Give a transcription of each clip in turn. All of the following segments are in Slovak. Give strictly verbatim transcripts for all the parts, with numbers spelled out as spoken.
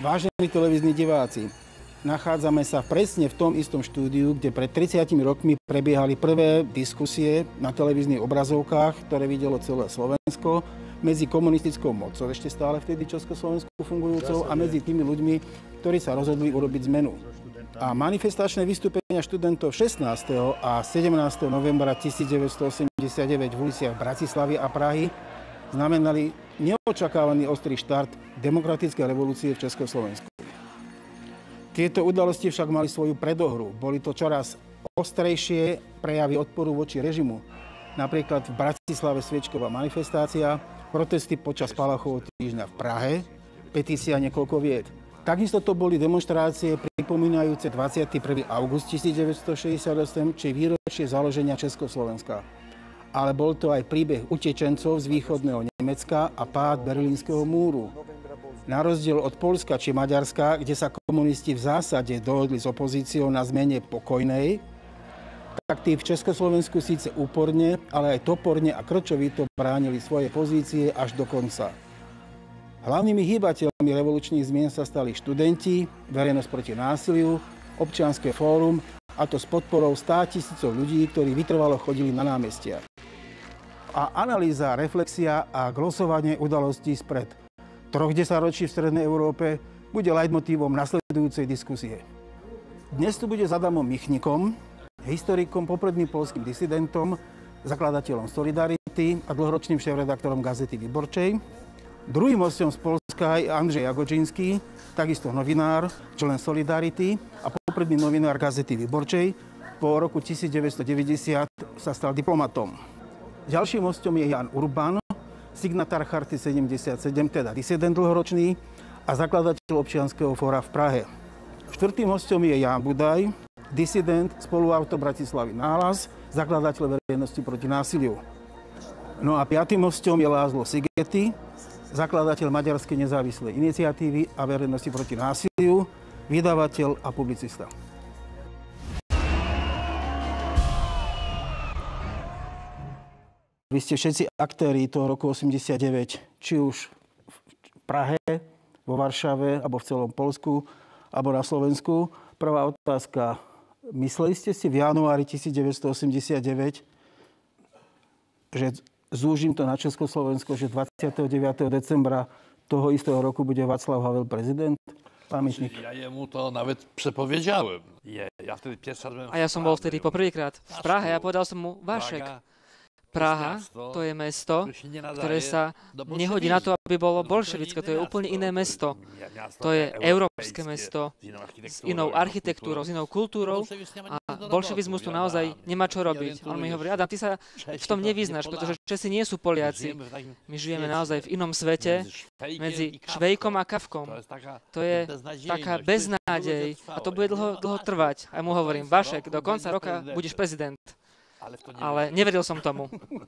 Vážení televízni diváci, nachádzame sa presne v tom istom štúdiu, kde pred tridsiatimi rokmi prebiehali prvé diskusie na televíznych obrazovkách, ktoré videlo celé Slovensko, medzi komunistickou mocou, ešte stále vtedy Československu fungujúcou, a medzi tými ľuďmi, ktorí sa rozhodli urobiť zmenu. A manifestačné vystúpenia študentov šestnásteho a sedemnásteho novembra tisícdeväťstoosemdesiatdeväť v uliciach Bratislavy a Prahy znamenali neočakávaný ostrý štart demokratickej revolúcie v Československu. Tieto udalosti však mali svoju predohru. Boli to čoraz ostrejšie prejavy odporu voči režimu. Napríklad v Bratislave sviečková manifestácia, protesty počas Palachovho týždňa v Prahe, petícia niekoľko vied. Takisto to boli demonštrácie pripomínajúce dvadsiateho prvého augusta tisícdeväťstošesťdesiatosem, či výročie založenia Československa. Ale bol to aj príbeh utečencov z východného Nemecka a pád Berlínskeho múru. Na rozdiel od Poľska či Maďarska, kde sa komunisti v zásade dohodli s opozíciou na zmene pokojnej, tak tí v Československu síce úporne, ale aj toporne a krčovito bránili svoje pozície až do konca. Hlavnými hýbateľmi revolučných zmien sa stali študenti, verejnosť proti násiliu, občianske fórum, a to s podporou státisícov ľudí, ktorí vytrvalo chodili na námestia. A analýza, reflexia a glosovanie udalostí spred troch desaťročí v Strednej Európe bude leitmotívom nasledujúcej diskusie. Dnes tu bude s Adamom Michnikom, historikom, popredným poľským disidentom, zakladateľom Solidarity a dlhoročným šéfredaktorom gazety Wyborczej. Druhým hosťom z Poľska je Andrzej Jagodzinski, takisto novinár, člen Solidarity a popredný novinár gazety Wyborczej. Po roku tisícdeväťstodeväťdesiat sa stal diplomatom. Ďalším hosťom je Jan Urban, signatár Charty sedemdesiatsedem, teda disident dlhoročný a zakladateľ občianskeho fóra v Prahe. Štvrtým hosťom je Ján Budaj, disident, spoluautor Bratislavy Náhlas, zakladateľ verejnosti proti násiliu. No a piatým hosťom je László Szigeti, zakladateľ Maďarskej nezávislej iniciatívy a verejnosti proti násiliu, vydavateľ a publicista. Vy ste všetci aktéri toho roku osemdesiatdeväť, či už v Prahe, vo Varšave, alebo v celom Poľsku, alebo na Slovensku. Prvá otázka. Mysleli ste si v januári tisícdeväťstoosemdesiatdeväť, že zúžim to na Československo, že dvadsiateho deviateho decembra toho istého roku bude Václav Havel prezident? Pán Michnik. Ja jemu to nawet przepowiedziałem. Ja, ja wtedy pierwszy raz byłem A ja som bol vtedy poprvýkrát v Prahe a povedal som mu, Vašek, Praha, to je mesto, ktoré sa nehodí na to, aby bolo bolševické. To je úplne iné mesto. To je európske mesto s inou architektúrou, s inou kultúrou a bolševizmus tu naozaj nemá čo robiť. On mi hovorí, Adam, ty sa v tom nevyznáš, pretože Česi nie sú Poliaci. My žijeme naozaj v inom svete medzi Švejkom a Kafkom. To je taká beznádej a to bude dlho, dlho trvať. A mu hovorím, Vašek, do konca roka budeš prezident. Ale neveril som tomu.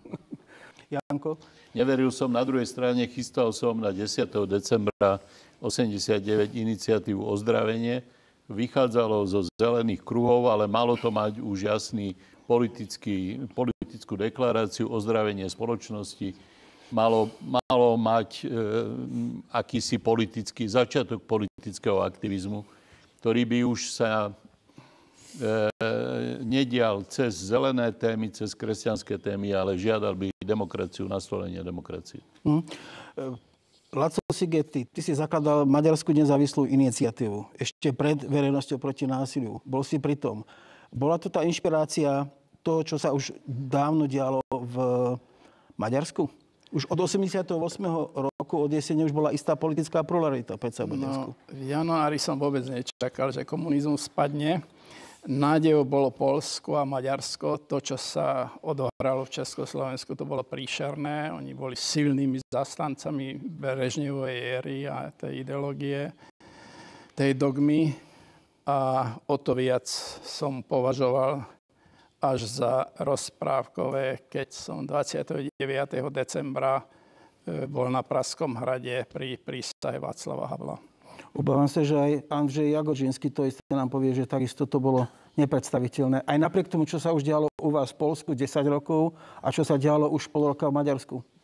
Janko? Neveril som, na druhej strane chystal som na desiateho decembra osemdesiatdeväť iniciatívu Ozdravenie. Vychádzalo zo zelených kruhov, ale malo to mať už jasný politický, politickú deklaráciu ozdravenie spoločnosti. Malo, malo mať e, akýsi politický, začiatok politického aktivizmu, ktorý by už sa E, nedial cez zelené témy, cez kresťanské témy, ale žiadal by demokraciu, nastolenie demokracie. Hmm. László Szigeti, ty si zakladal Maďarskú nezávislú iniciatívu ešte pred verejnosťou proti násiliu. Bol si pri tom. Bola to tá inšpirácia toho, čo sa už dávno dialo v Maďarsku? Už od osemdesiateho ôsmeho roku, od jesene, už bola istá politická pluralita v Maďarsku. No, v januári som vôbec nečakal, že komunizmus spadne. Nádejou bolo Poľsko a Maďarsko. To, čo sa odohralo v Československu, to bolo príšerné. Oni boli silnými zastancami Brežnevovej éry a tej ideológie, tej dogmy. A o to viac som považoval až za rozprávkové, keď som dvadsiateho deviateho decembra bol na Pražskom hrade pri prísahe Václava Havla. Obávam sa, že aj Andrzej Jagodzinski to isté nám povie, že takisto to bolo nepredstaviteľné. Aj napriek tomu, čo sa už dialo u vás v Poľsku desať rokov a čo sa dialo už pol roka v Maďarsku.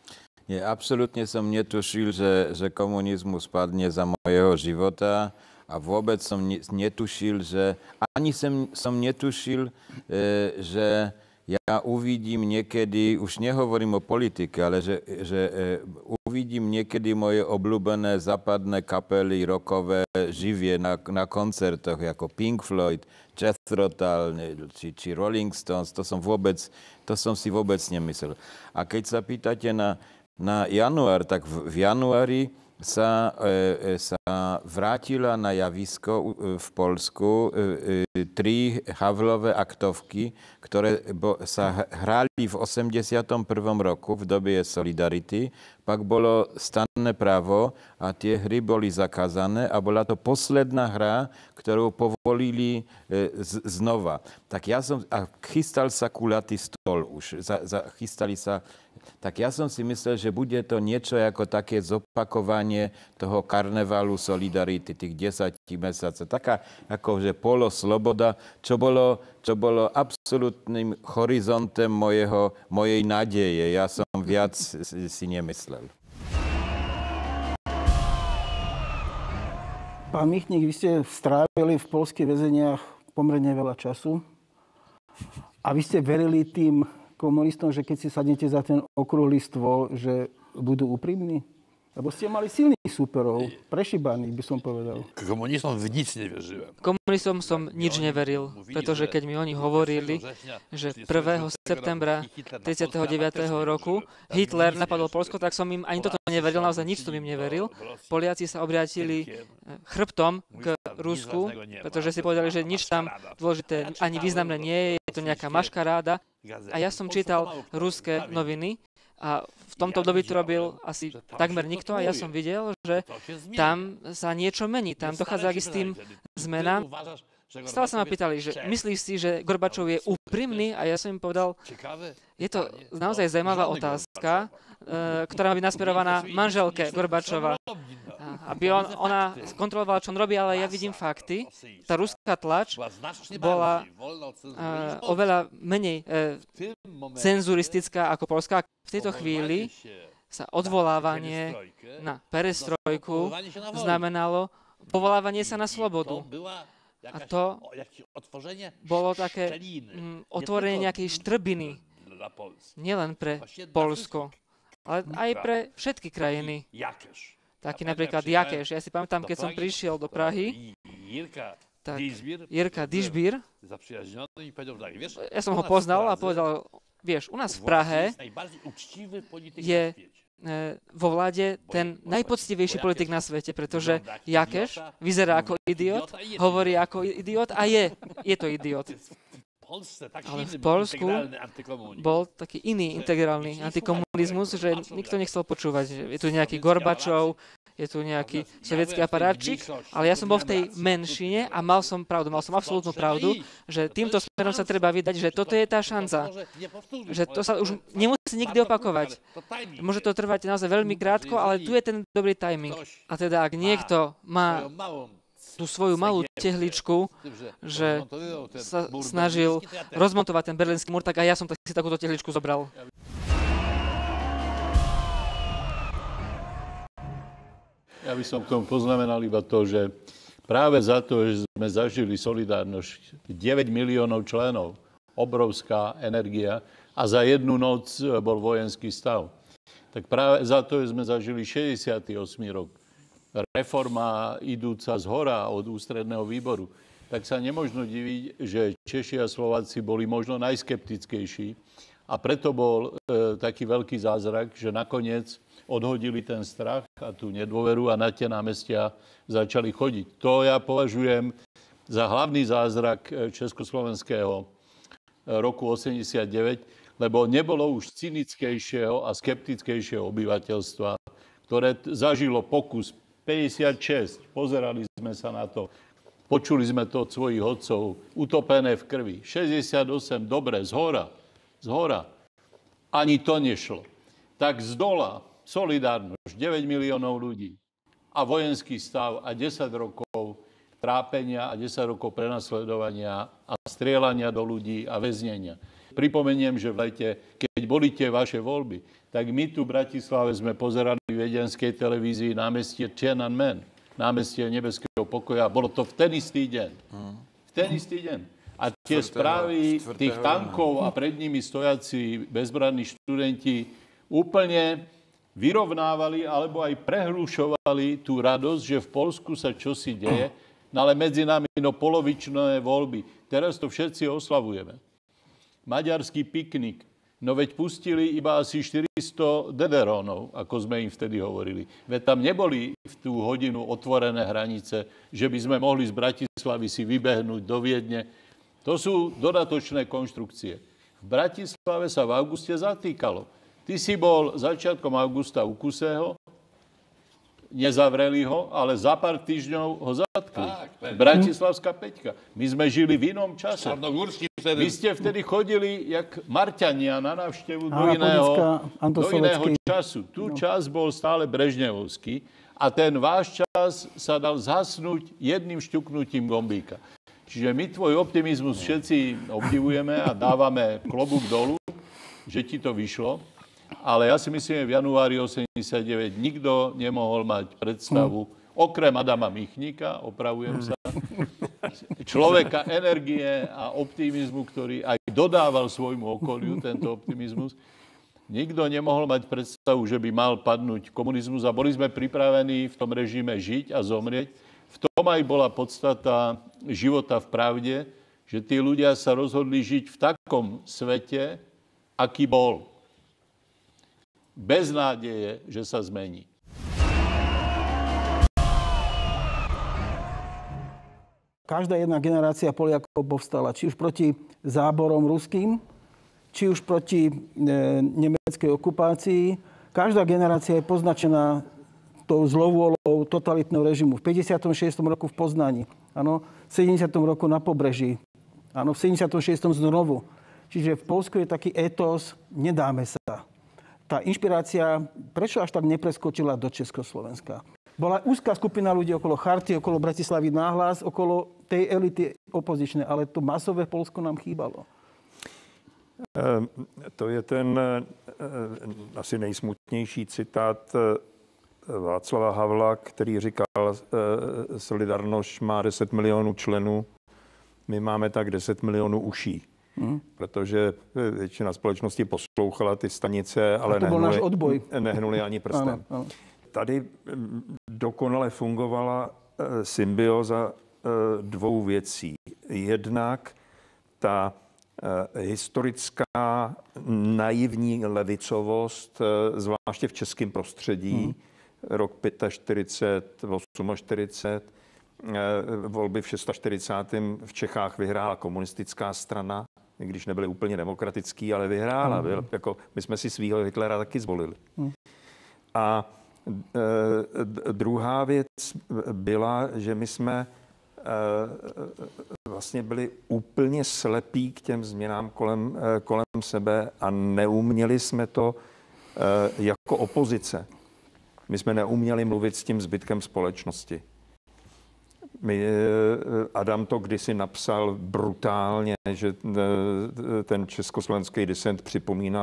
Nie, absolútne som netušil, že, že komunizmus padne za mojeho života a vôbec som netušil, že ani som, som netušil, e, že ja uvidím niekedy, už nehovorím o politike, ale že, že e, uvidím niekedy moje obľúbené západné kapely rockové živie na, na koncertoch, ako Pink Floyd, Jethro Tull, či, či Rolling Stones, to som vôbec, to som si vôbec nemyslel. A keď sa pýtate na Na január, tak v, v januári sa, e, sa vrátila na javisko e, v Poľsku e, e, tri Havlové aktovky, ktoré bo, sa hrali v osemdesiatom prvom roku v dobe Solidarity. Pak bolo stanné právo a tie hry boli zakázané a bola to posledná hra, ktorú povolili e, z, znova. Tak ja som, a chystal sa kulatý stôl už, za, za, chystali sa. Tak ja som si myslel, že bude to niečo ako také zopakovanie toho karnevalu Solidarity, tých desať mesiacov. Taká akože polosloboda, čo bolo, čo bolo absolútnym horizontem mojeho, mojej nádeje. Ja som viac si nemyslel. Pán Michník, vy ste strávili v poľských väzeniach pomerne veľa času a vy ste verili tým komunistom, že keď si sadnete za ten okrúhly stôl, že budú úprimní? Lebo ste mali silných súperov, prešibaných, by som povedal. Komunistom v nic nevierzyłem. Komunistom som nič neveril, pretože keď mi oni hovorili, že prvého septembra tridsiateho deviateho roku Hitler napadol Poľsko, tak som im ani toto neveril, naozaj nič som im neveril. Poliaci sa obrátili chrbtom k Rusku, pretože si povedali, že nič tam dôležité ani významné nie je, je to nejaká maškaráda. A ja som čítal ruské noviny a v tomto období to robil asi takmer nikto a ja som videl, že tam sa niečo mení, tam dochádza k istým zmenám. Stále sa ma pýtali, že myslíš si, že Gorbačov je úprimný? A ja som im povedal, je to naozaj zaujímavá otázka, ktorá má byť nasmerovaná manželke Gorbačova. Aby on, ona kontrolovala, čo on robí, ale ja vidím fakty. Tá ruská tlač bola uh, oveľa menej uh, cenzuristická ako poľská. V tejto chvíli sa odvolávanie na perestrojku znamenalo povolávanie sa na slobodu. A to bolo také um, otvorenie nejakej štrbiny. Nielen pre Poľsko, ale aj pre všetky krajiny. Taký napríklad Jakeš. Ja si pamätám, keď som prišiel do Prahy, tak Jirka Dižbír, ja som ho poznal a povedal, vieš, u nás v Prahe je vo vláde ten najpoctivejší politik na svete, pretože Jakeš vyzerá ako idiot, hovorí ako idiot a je, je to idiot. Ale v Poľsku bol taký iný integrálny antikomunizmus, že nikto nechcel počúvať. Je tu nejaký Gorbačov, je tu nejaký sovietský aparátčik, ale ja som bol v tej menšine a mal som pravdu, mal som absolútnu pravdu, že týmto smerom sa treba vydať, že toto je tá šanca. Že to sa už nemusí nikdy opakovať. Môže to trvať naozaj veľmi krátko, ale tu je ten dobrý timing. A teda, ak niekto má tú svoju malú tehličku, že sa snažil rozmontovať ten berlínsky múr, tak aj ja som si takúto tehličku zobral. Ja by som k tomu poznamenal iba to, že práve za to, že sme zažili solidárnosť deväť miliónov členov, obrovská energia a za jednu noc bol vojenský stav, tak práve za to, že sme zažili šesťdesiaty ôsmy rok, reforma idúca zhora od ústredného výboru, tak sa nemožno diviť, že Češi a Slováci boli možno najskeptickejší a preto bol e, taký veľký zázrak, že nakoniec odhodili ten strach a tú nedôveru a na tie námestia začali chodiť. To ja považujem za hlavný zázrak československého roku osemdesiatdeväť, lebo nebolo už cynickejšieho a skeptickejšieho obyvateľstva, ktoré zažilo pokus päťdesiatšesť, pozerali sme sa na to, počuli sme to od svojich otcov, utopené v krvi. šesťdesiatosem, dobre, zhora, zhora. Ani to nešlo. Tak z dola solidárnosť, deväť miliónov ľudí a vojenský stav a desať rokov trápenia a desať rokov prenasledovania a strieľania do ľudí a väznenia. Pripomeniem, že v lete, keď boli tie vaše voľby, tak my tu v Bratislave sme pozerali v viedenskej televízii námestie Tiananmen, námestie nebeského pokoja. Bolo to v ten istý deň. V ten istý deň. A tie správy tých tankov a pred nimi stojaci bezbranní študenti úplne vyrovnávali alebo aj prehlušovali tú radosť, že v Poľsku sa čosi deje, no ale medzi nami no polovičné voľby. Teraz to všetci oslavujeme. Maďarský piknik. No veď pustili iba asi štyristo dederónov, ako sme im vtedy hovorili. Veď tam neboli v tú hodinu otvorené hranice, že by sme mohli z Bratislavy si vybehnúť do Viedne. To sú dodatočné konštrukcie. V Bratislave sa v auguste zatýkalo. Ty si bol začiatkom augusta u Kuseho, nezavreli ho, ale za pár týždňov ho zatkli. Tak, Bratislavská Peťka. My sme žili v inom čase. Vy ste vtedy chodili, jak Marťania, na návštevu do iného, do iného času. Tu čas bol stále brežnevovský a ten váš čas sa dal zhasnúť jedným šťuknutím gombíka. Čiže my tvoj optimizmus všetci obdivujeme a dávame klobúk dolu, že ti to vyšlo. Ale ja si myslím, že v januári osemdesiatdeväť nikto nemohol mať predstavu, okrem Adama Michnika, opravujem sa, človeka energie a optimizmu, ktorý aj dodával svojmu okoliu tento optimizmus. Nikto nemohol mať predstavu, že by mal padnúť komunizmus a boli sme pripravení v tom režime žiť a zomrieť. V tom aj bola podstata života v pravde, že tí ľudia sa rozhodli žiť v takom svete, aký bol. Bez nádeje, že sa zmení. Každá jedna generácia Poliakov povstala, či už proti záborom ruským, či už proti e, nemeckej okupácii. Každá generácia je poznačená tou zlovôľou totalitného režimu. V päťdesiatom šiestom roku v Poznani, áno, v sedemdesiatom roku na Pobreží, áno, v sedemdesiatom šiestom znovu. Čiže v Poľsku je taký étos, nedáme sa. Tá inšpirácia, prečo až tak nepreskočila do Československa? Bola úzká skupina ľudí okolo Charty, okolo Bratislavy Náhlas, okolo tej elity opozičnej, ale to masové Poľsko nám chýbalo. E, to je ten e, asi nejsmutnější citát Václava Havla, který říkal, e, Solidarność má deset milionů členů, my máme tak deset milionů uší. Hmm. Protože většina společnosti poslouchala ty stanice, ale nehnuli, nehnuli ani prstem. Ano, ano. Tady dokonale fungovala symbioza dvou věcí. Jednak ta historická naivní levicovost, zvláště v českém prostředí, hmm. rok čtyřicet pět, čtyřicet osm, volby v čtyřicátém šestém v Čechách vyhrála komunistická strana, i když nebyly úplně demokratický, ale vyhrála. Byl, jako, my jsme si svýho Hitlera taky zvolili. Hmm. A e, druhá věc byla, že my jsme e, vlastně byli úplně slepí k těm změnám kolem, e, kolem sebe a neuměli jsme to e, jako opozice. My jsme neuměli mluvit s tím zbytkem společnosti. My, Adam to kdysi napsal brutálně, že ten československý disent připomínal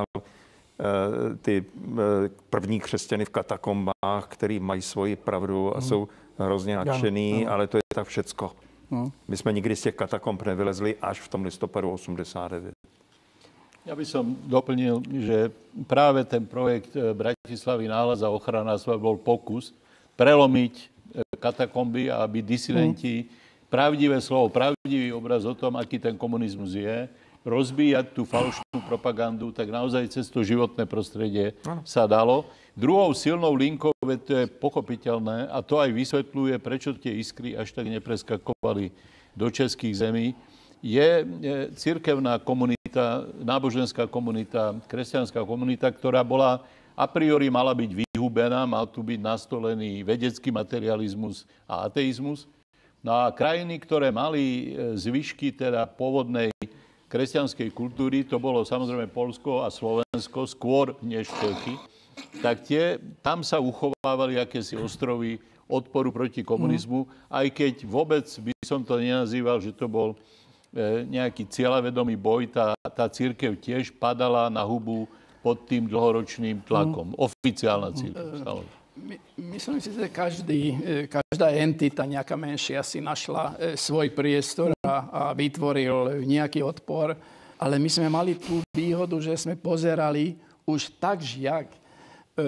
ty první křesťany v katakombách, který mají svoji pravdu a jsou hrozně nadšený, ale to je tak všecko. My jsme nikdy z těch katakomb nevylezli až v tom listopadu osmdesiat devět. Ja by som doplnil, že práve ten projekt Bratislavy Náhlas a ochrana bol pokus prelomiť katakomby a aby disidenti, mm. pravdivé slovo, pravdivý obraz o tom, aký ten komunizmus je, rozbíjať tú falošnú propagandu, tak naozaj cez to životné prostredie mm. sa dalo. Druhou silnou linkou, to je pochopiteľné, a to aj vysvetľuje, prečo tie iskry až tak nepreskakovali do českých zemí, je cirkevná komunita, náboženská komunita, kresťanská komunita, ktorá bola a priori mala byť vyhubená, mal tu byť nastolený vedecký materializmus a ateizmus. No a krajiny, ktoré mali zvyšky teda pôvodnej kresťanskej kultúry, to bolo samozrejme Poľsko a Slovensko, skôr než Čechy, tak tie, tam sa uchovávali akési ostrovy odporu proti komunizmu, aj keď vôbec by som to nenazýval, že to bol nejaký cieľavedomý boj, tá, tá cirkev tiež padala na hubu pod tým dlhoročným tlakom. Oficiálna církev, samozrejme. My, myslím si, že každý, každá entita, nejaká menšia, si našla svoj priestor a, a vytvoril nejaký odpor. Ale my sme mali tú výhodu, že sme pozerali už tak žiak e, e,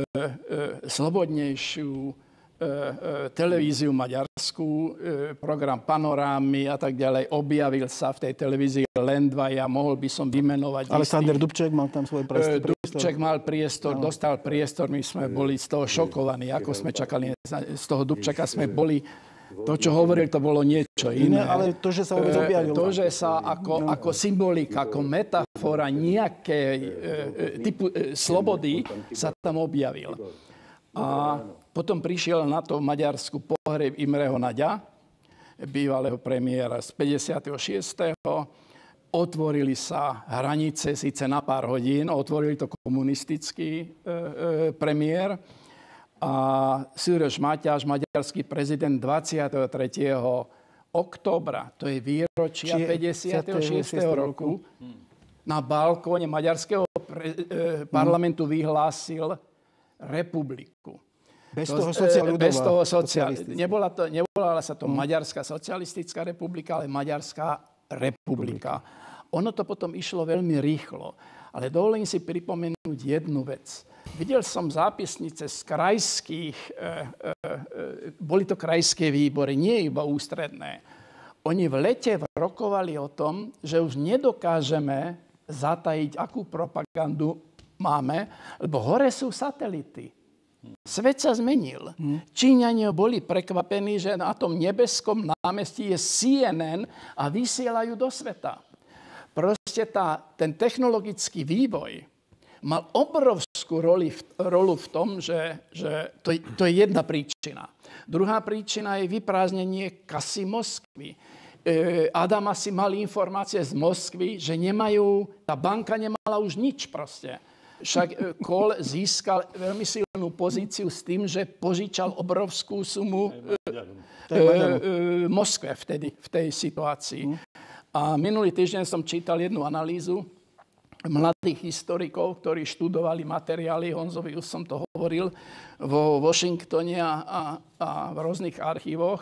slobodnejšiu e, e, televíziu maďarskú, e, program Panorámy a tak ďalej. Objavil sa v tej televízii len dvaja, mohol by som vymenovať. Alexander Dubček mal tam svoj priestor. Dubček mal priestor, no. dostal priestor, my sme boli z toho šokovaní, ako sme čakali. Z toho Dubčeka sme boli, to, čo hovoril, to bolo niečo iné. Ale to, že sa vôbec objavilo. To, že sa ako, ako symbolika, ako metafora nejakej e, typu e, slobody sa tam objavil. A potom prišiel na to v Maďarsku pohreb Imreho Nagya, bývalého premiéra z päťdesiateho šiesteho Otvorili sa hranice síce na pár hodín, otvorili to komunistický e, e, premiér. A Szűrös Mátyás, maďarský prezident dvadsiateho tretieho októbra, to je výročia päťdesiateho šiesteho roku, na balkóne maďarského pre, e, parlamentu vyhlásil republiku. Bez to, toho sociálna Bez toho socialistická. Nebola, to, nebola sa to Maďarská socialistická republika, ale Maďarská republika. Ono to potom išlo veľmi rýchlo. Ale dovolím si pripomenúť jednu vec. Videl som zápisnice z krajských, e, e, e, boli to krajské výbory, nie iba ústredné. Oni v lete rokovali o tom, že už nedokážeme zatajiť, akú propagandu máme, lebo hore sú satelity. Svet sa zmenil. Číňania boli prekvapení, že na tom nebeskom námestí je C N N a vysielajú do sveta. Proste tá, ten technologický vývoj mal obrovskú roli, rolu v tom, že, že to, to je jedna príčina. Druhá príčina je vyprázdnenie kasy Moskvy. E, Adam asi mal informácie z Moskvy, že nemajú, tá banka nemala už nič proste. Však Kohl získal veľmi silnú pozíciu s tým, že požičal obrovskú sumu e, e, e, Moskve vtedy, v tej situácii. A minulý týždeň som čítal jednu analýzu mladých historikov, ktorí študovali materiály, Honzovi už som to hovoril, vo Washingtone a, a, a v rôznych archívoch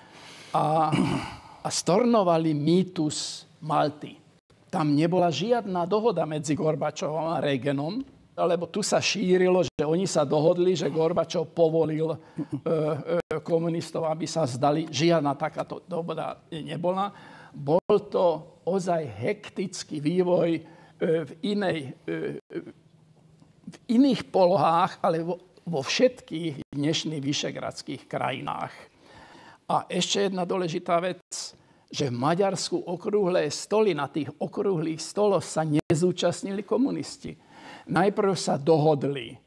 a, a stornovali mýtus Malty. Tam nebola žiadna dohoda medzi Gorbačovom a Reaganom, lebo tu sa šírilo, že oni sa dohodli, že Gorbačov povolil e, e, komunistov, aby sa zdali. Žiadna takáto dohoda nebola. Bol to ozaj hektický vývoj e, v, inej, e, v iných polohách, ale vo, vo všetkých dnešných vyšehradských krajinách. A ešte jedna dôležitá vec, že v Maďarsku okrúhle stoly, na tých okrúhlych stoloch sa nezúčastnili komunisti. Najprv sa dohodli e,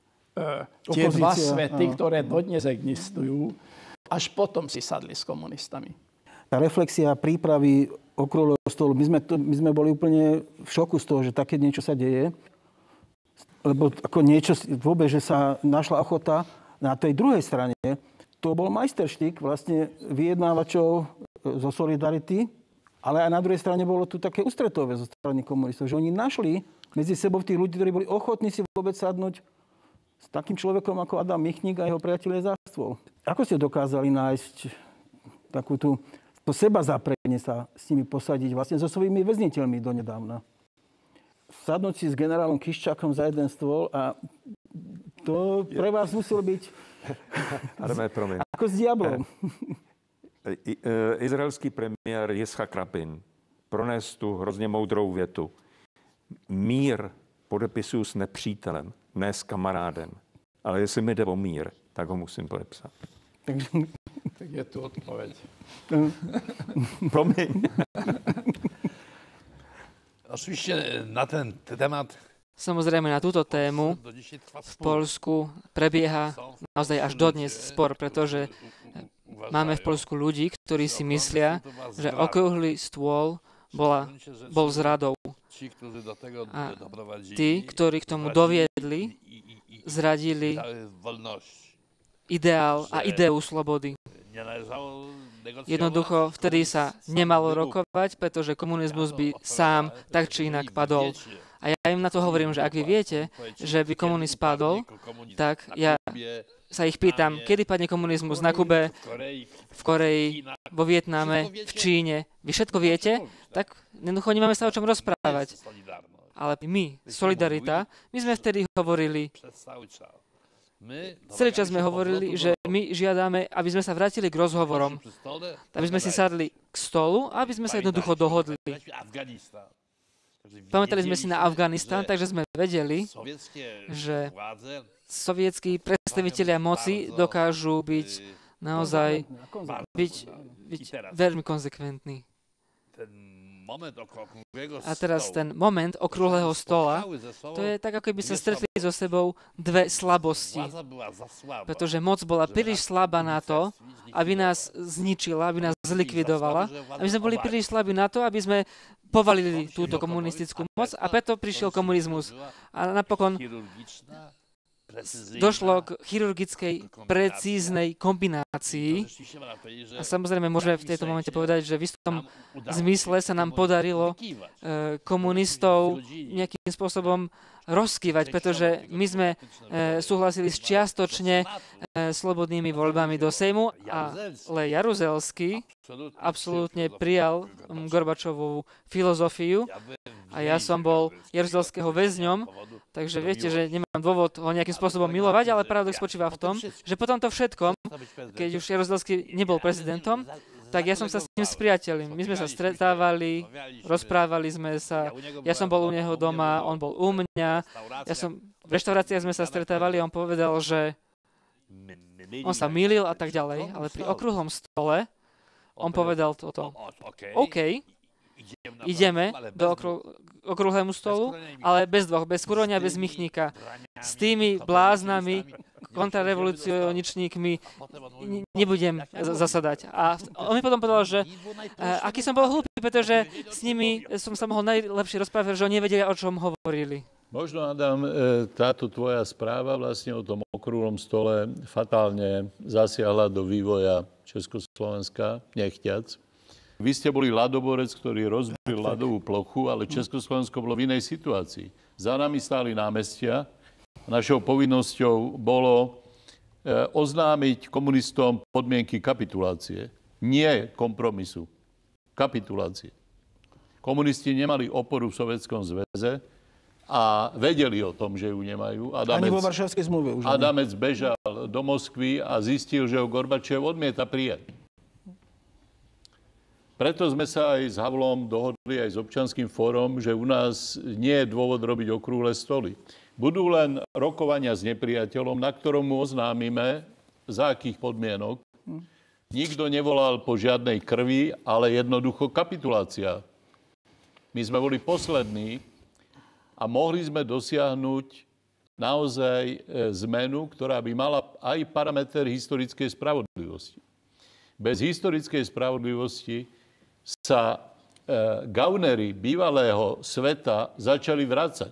tie dva svety, ktoré dodnes existujú, až potom si sadli s komunistami. Tá reflexia prípravy okrúhleho stolu, my sme, to, my sme boli úplne v šoku z toho, že také niečo sa deje. Lebo ako niečo, vôbec, že sa našla ochota na tej druhej strane, to bol majsterštík vlastne vyjednávačov zo Solidarity, ale aj na druhej strane bolo tu také ústretové zo strany komunistov, že oni našli medzi sebou tých ľudí, ktorí boli ochotní si vôbec sadnúť s takým človekom ako Adam Michnik a jeho priatelia za stôl. Ako ste dokázali nájsť takú tú, to seba zaprenie sa s nimi posadiť vlastne so svojimi väzniteľmi donedávna? Sadnúť si s generálom Kiščákom za jeden stôl a to pre vás muselo byť ako s diablom. Izraelský premiér Jitzchak Rabin pronesl tu hrozně moudrou větu. Mír podepisuju s nepřítelem, ne s kamarádem. Ale jestli mi jde o mír, tak ho musím podepsat. Tak je tu odpověď. Promiň. Oczywiście na ten temat. Samozrejme, na túto tému v Poľsku prebieha naozaj až dodnes spor, pretože máme v Poľsku ľudí, ktorí si myslia, že okrúhly stôl bola, bol zradou. A tí, ktorí k tomu doviedli, zradili ideál a ideu slobody. Jednoducho, vtedy sa nemalo rokovať, pretože komunizmus by sám tak či inak padol. A ja im na to hovorím, že ak vy viete, že by komunizmus padol, tak ja sa ich pýtam, kedy padne komunizmus na Kube, v Koreji, vo Vietname, v Číne. Vy všetko viete? Tak jednoducho nemáme sa o čom rozprávať. Ale my, solidarita, my sme vtedy hovorili, celý čas sme hovorili, že my žiadame, aby sme sa vrátili k rozhovorom, aby sme si sadli k stolu a aby sme sa jednoducho dohodli. Pamätali sme si na Afganistán, takže sme vedeli, že sovietskí predstavitelia moci dokážu byť naozaj byť, byť veľmi konzekventní. A teraz ten moment okrúhleho stola, to je tak, ako by sa stretli so sebou dve slabosti. Pretože moc bola príliš slabá na to, aby nás zničila, aby nás zlikvidovala. A my sme boli príliš slabí na to, aby sme povalili túto komunistickú moc a preto prišiel komunizmus. A napokon došlo k chirurgickej, precíznej kombinácii. A samozrejme, môžeme v tejto momente povedať, že v istom zmysle sa nám podarilo e, komunistov nejakým spôsobom rozkývať, pretože my sme e, súhlasili s čiastočne e, slobodnými voľbami do Sejmu, ale Jaruzelský absolútne prijal Gorbačovú filozofiu a ja som bol Jaruzelského väzňom, takže viete, že nemám dôvod ho nejakým spôsobom milovať, ale paradox spočíva v tom, že po tomto všetkom, keď už Jaruzelský nebol prezidentom, tak ja som sa s ním spriateľil. My sme sa stretávali, rozprávali sme sa, ja som bol u neho doma, on bol u mňa, ja som, v reštauráciách sme sa stretávali a on povedal, že on sa mýlil a tak ďalej, ale pri okrúhlom stole on povedal toto. OK, ideme do okru, okrúhlému stolu, ale bez dvoch, bez Kuroňa, bez Michníka. S tými bláznami, kontrarevolucioničníkmi nebudem zasadať. A on mi potom povedal, že aký som bol hlúpy, pretože s nimi som sa mohol najlepšie rozprávať, že oni nevedeli, o čom hovorili. Možno, Adam, táto tvoja správa vlastne o tom okrúhlom stole fatálne zasiahla do vývoja Československa, nechťac. Vy ste boli ľadoborec, ktorý rozbil ľadovú plochu, ale Československo bolo v inej situácii. Za nami stáli námestia. Našou povinnosťou bolo oznámiť komunistom podmienky kapitulácie. Nie kompromisu. Kapitulácie. Komunisti nemali oporu v Sovietskom zväze a vedeli o tom, že ju nemajú. Adamec, Ani vo Varšavskej zmluve už. Adamec bežal do Moskvy a zistil, že ho Gorbačov odmieta prijať. Preto sme sa aj s Havlom dohodli aj s občianskym fórom, že u nás nie je dôvod robiť okrúhle stoly. Budú len rokovania s nepriateľom, na ktorom mu oznámime, za akých podmienok. Nikto nevolal po žiadnej krvi, ale jednoducho kapitulácia. My sme boli poslední a mohli sme dosiahnuť naozaj zmenu, ktorá by mala aj parameter historickej spravodlivosti. Bez historickej spravodlivosti sa e, gaunery bývalého sveta začali vracať.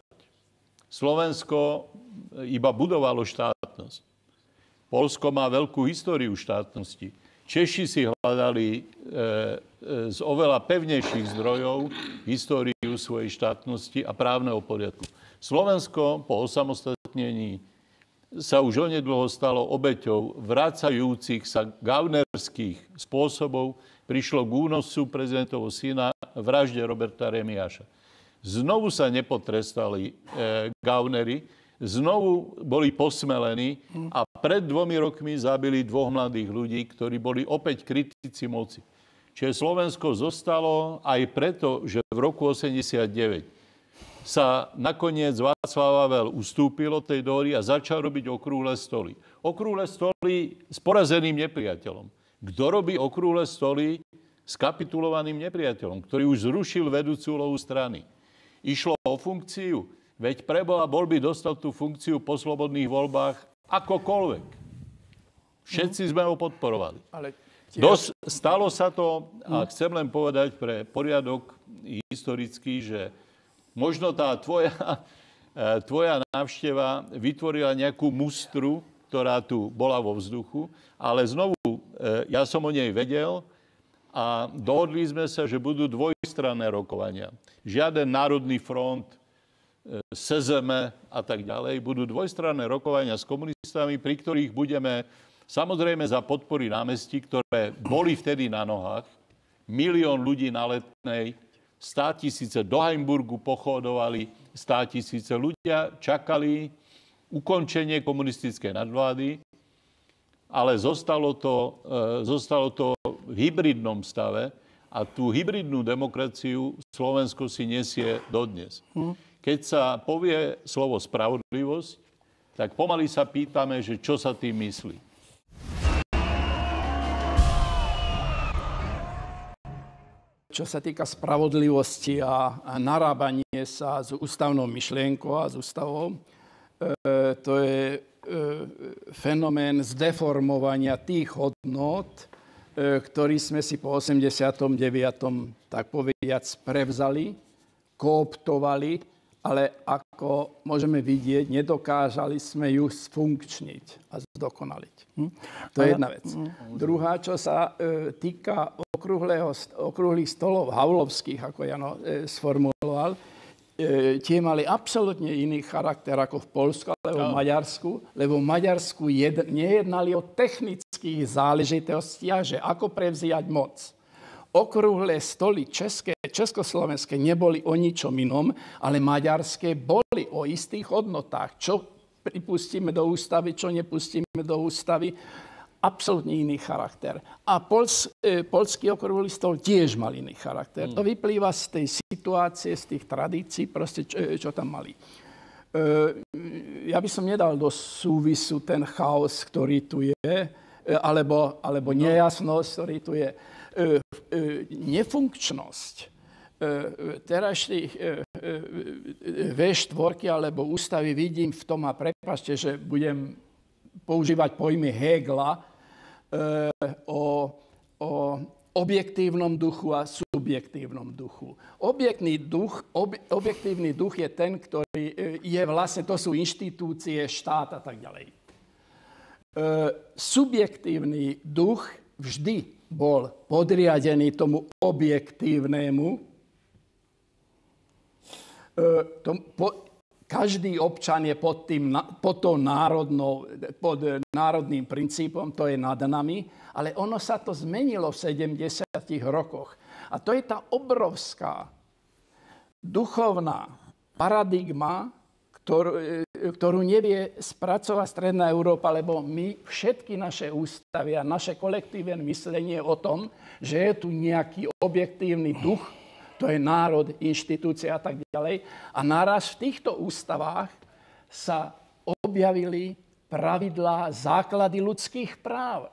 Slovensko iba budovalo štátnosť. Poľsko má veľkú históriu štátnosti. Češi si hľadali e, e, z oveľa pevnejších zdrojov históriu svojej štátnosti a právneho poriadku. Slovensko po osamostatnení sa už onedlho stalo obeťou vracajúcich sa gaunerských spôsobov. Prišlo k únosu prezidentovho syna vražde Roberta Remiáša. Znovu sa nepotrestali e, gaunery, znovu boli posmelení a pred dvomi rokmi zabili dvoch mladých ľudí, ktorí boli opäť kritici moci. Čiže Slovensko zostalo aj preto, že v roku osemdesiatdeväť sa nakoniec Václav Havel ustúpil od tej dohody a začal robiť okrúhle stoly. Okrúhle stoly s porazeným nepriateľom. Kto robí okrúhle stoly s kapitulovaným nepriateľom, ktorý už zrušil vedúcu úlohu strany? Išlo o funkciu, veď preboha bol by dostal tú funkciu po slobodných voľbách akokoľvek. Všetci sme ho podporovali. Ale Dos, stalo sa to, a chcem len povedať pre poriadok historický, že možno tá tvoja, tvoja návšteva vytvorila nejakú mustru, ktorá tu bola vo vzduchu, ale znovu, ja som o nej vedel a dohodli sme sa, že budú dvojstranné rokovania. Žiaden národný front es zet em a tak ďalej, budú dvojstranné rokovania s komunistami, pri ktorých budeme samozrejme za podpory námestí, ktoré boli vtedy na nohách, milión ľudí na Letnej, státisíce do Heimburgu pochodovali, státisíce ľudia čakali ukončenie komunistickej nadvlády, ale zostalo to, zostalo to v hybridnom stave a tú hybridnú demokraciu Slovensko si nesie dodnes. Keď sa povie slovo spravodlivosť, tak pomaly sa pýtame, že čo sa tým myslí. Čo sa týka spravodlivosti a, a narábanie sa s ústavnou myšlienkou a s ústavou, e, to je e, fenomén zdeformovania tých hodnôt, e, ktorý sme si po osemdesiatom deviatom tak povediac prevzali, kooptovali, ale ako môžeme vidieť, nedokážali sme ju sfunkčniť a zdokonaliť. Hm? To je jedna vec. Druhá, čo sa e, týka okrúhlych stolov havlovských, ako Jano e, sformuloval, e, tie mali absolútne iný charakter ako v Poľsku alebo v Maďarsku, lebo v Maďarsku jed, nejednali o technických záležitostiach, že ako prevziať moc. Okrúhle stoly české, československé neboli o ničom inom, ale maďarské boli o istých hodnotách. Čo pripustíme do ústavy, čo nepustíme do ústavy, absolútne iný charakter. A Pols, e, poľský okrúhly stol tiež mal iný charakter. Mm. To vyplýva z tej situácie, z tých tradícií, proste, čo, čo tam mali. E, ja by som nedal do súvisu ten chaos, ktorý tu je, e, alebo, alebo nejasnosť, ktorý tu je. E, e, nefunkčnosť e, terajších e, e, vé štyri alebo ústavy vidím v tom, a prepáčte, že budem používať pojmy Hegela e, o, o objektívnom duchu a subjektívnom duchu. Objektívny duch, ob, objektívny duch je ten, ktorý je vlastne, to sú inštitúcie, štát a tak ďalej. E, subjektívny duch vždy bol podriadený tomu objektívnemu. E, tom, po, každý občan je pod, tým, pod, národnou, pod národným princípom, to je nad nami, ale ono sa to zmenilo v sedemdesiatych rokoch. A to je tá obrovská duchovná paradigma, ktorú, ktorú nevie spracovať Stredná Európa, lebo my všetky naše ústavy a naše kolektívne myslenie o tom, že je tu nejaký objektívny duch, to je národ, inštitúcia a tak ďalej. A naraz v týchto ústavách sa objavili pravidlá, základy ľudských práv.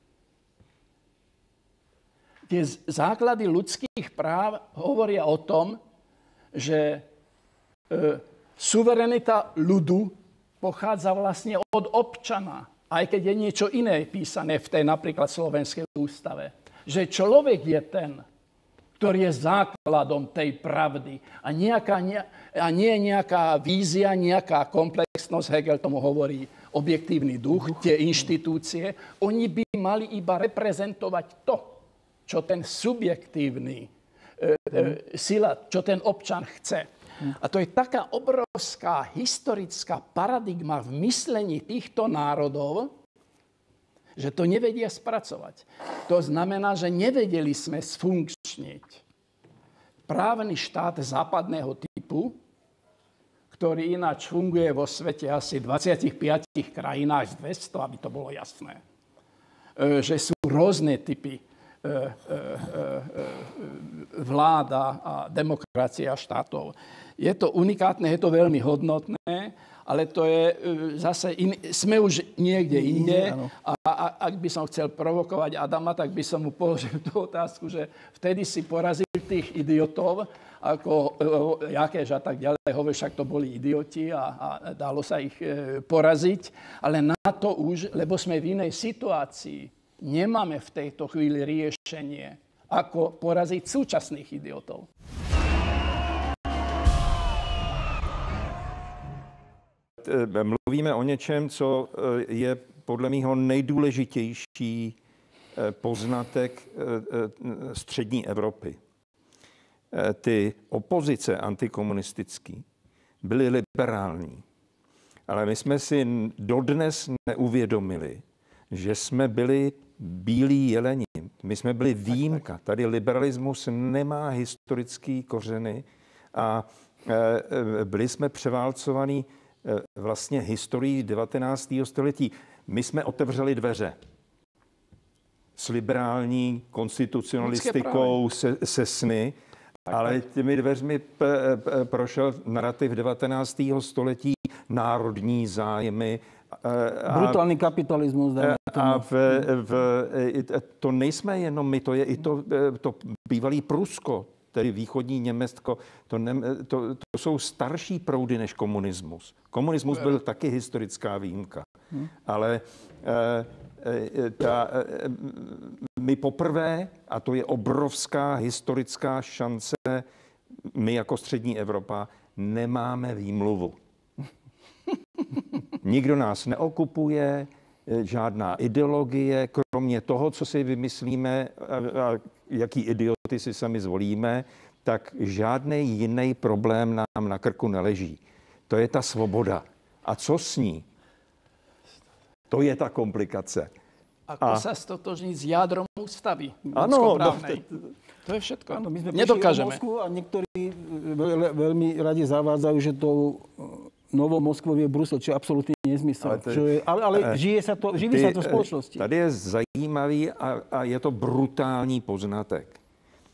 Tie základy ľudských práv hovoria o tom, že e, suverenita ľudu pochádza vlastne od občana, aj keď je niečo iné písané v tej napríklad slovenskej ústave. Že človek je ten, ktorý je základom tej pravdy. A, nejaká, a nie je nejaká vízia, nejaká komplexnosť, Hegel tomu hovorí objektívny duch, tie inštitúcie. Oni by mali iba reprezentovať to, čo ten subjektívny e, e, sila, čo ten občan chce. A to je taká obrovská historická paradigma v myslení týchto národov, že to nevedia spracovať. To znamená, že nevedeli sme sfunkčniť právny štát západného typu, ktorý ináč funguje vo svete asi v dvadsiatich piatich krajinách z dvesto, aby to bolo jasné. Že sú rôzne typy vláda a demokracia štátov. Je to unikátne, je to veľmi hodnotné, ale to je zase, in, sme už niekde inde. A, a ak by som chcel provokovať Adama, tak by som mu položil tú otázku, že vtedy si porazil tých idiotov, ako Jakéž a tak ďalej, hovorí, však to boli idioti a, a dalo sa ich e, poraziť, ale na to už, lebo sme v inej situácii, nemáme v tejto chvíli riešenie, ako poraziť súčasných idiotov. Mluvíme o něčem, co je podle mého nejdůležitější poznatek střední Evropy. Ty opozice antikomunistický byli liberální. Ale my jsme si dodnes neuvědomili, že jsme byli bílí jeleni. My jsme byli výjimka. Tady liberalismus nemá historický kořeny a byli jsme převálcovaní vlastně historií devatenáctého století. My jsme otevřeli dveře s liberální konstitucionalistikou se, se sny, ale těmi dveřmi p, p, prošel narrativ devatenáctého století, národní zájmy. A, brutální kapitalismus. A v, v, to nejsme jenom my, to je i to, to bývalý Prusko, tedy východní Německo, to, ne, to, to jsou starší proudy než komunismus. Komunismus byl taky historická výjimka, hmm. ale e, ta, e, my poprvé, a to je obrovská historická šance, my jako střední Evropa nemáme výmluvu. Nikdo nás neokupuje, žádná ideologie, kromě toho, co si vymyslíme a, a jaký idioty si sami zvolíme, tak žádný jiný problém nám na krku neleží. To je ta svoboda. A co s ní? To je ta komplikace. Ako a... sa stotožniť s jádrom ústavy. Áno, no, to je všetko. Áno, my sme nedokážeme. Moskvu a niektorí veľ, veľmi radi zavádzajú, že tou novou Moskvou je Brusel, čo je absolútne nezmysel. Ale, je, ale, ale žije sa to, živí ty, sa to v spoločnosti. Tady je zajímavý a, a je to brutální poznatek. E,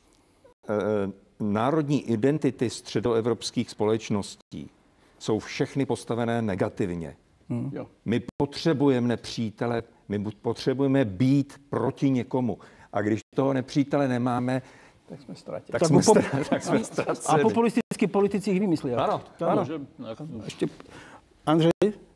národní identity středoevropských společností jsou všechny postavené negativně. Hmm. My potřebujeme nepřítele, my potřebujeme být proti někomu. A když toho nepřítele nemáme, tak jsme ztratili. Tak, tak, jsme, pop... tak jsme ztratili. A populistickí politici ich vymyslia. Áno, áno. Ešte... Andrej?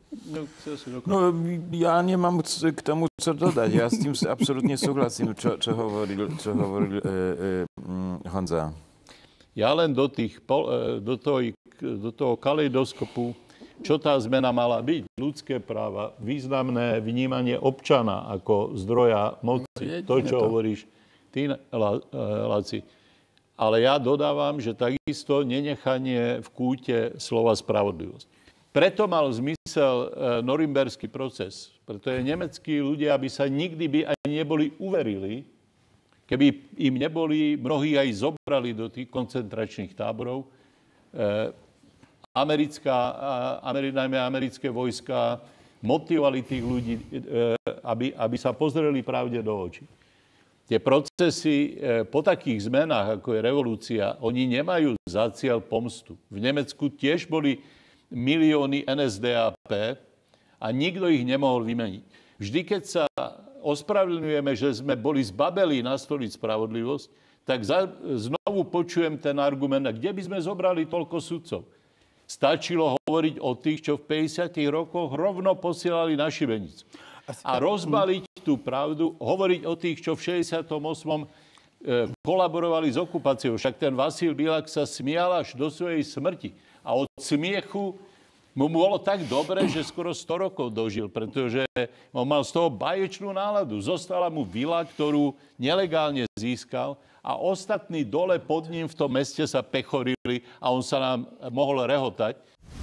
No, ja nemám k tomu, co dodať. Ja s tým absolútne súhlasím, čo, čo hovoril, čo hovoril e, e, Honza. Ja len do, tých, do, toho, do toho kaleidoskopu, čo tá zmena mala byť? Ľudské práva, významné vnímanie občana ako zdroja moci. To, čo hovoríš ty, Laci. Ale ja dodávam, že takisto nenechanie v kúte slova spravodlivosť. Preto mal zmysel norimberský proces. Pretože nemeckí ľudia by sa nikdy by ani neboli uverili, keby im neboli, mnohí aj zobrali do tých koncentračných táborov. Americká, najmä americké vojska motivovali tých ľudí, aby, aby sa pozreli pravde do očí. Tie procesy po takých zmenách, ako je revolúcia, oni nemajú za cieľ pomstu. V Nemecku tiež boli milióny en es dé á pé a nikto ich nemohol vymeniť. Vždy, keď sa ospravedlňujeme, že sme boli zbabeli nastoliť spravodlivosť, tak za, znovu počujem ten argument, kde by sme zobrali toľko sudcov. Stačilo hovoriť o tých, čo v päťdesiatych rokoch rovno posielali na šibenicu. A rozbaliť tú pravdu, hovoriť o tých, čo v šesťdesiatom ôsmom E, kolaborovali s okupáciou. Však ten Vasil Bilák sa smial až do svojej smrti. A od smiechu mu bolo tak dobre, že skoro sto rokov dožil, pretože on mal z toho báječnú náladu. Zostala mu vila, ktorú nelegálne získal a ostatní dole pod ním v tom meste sa pechorili a on sa nám mohol rehotať.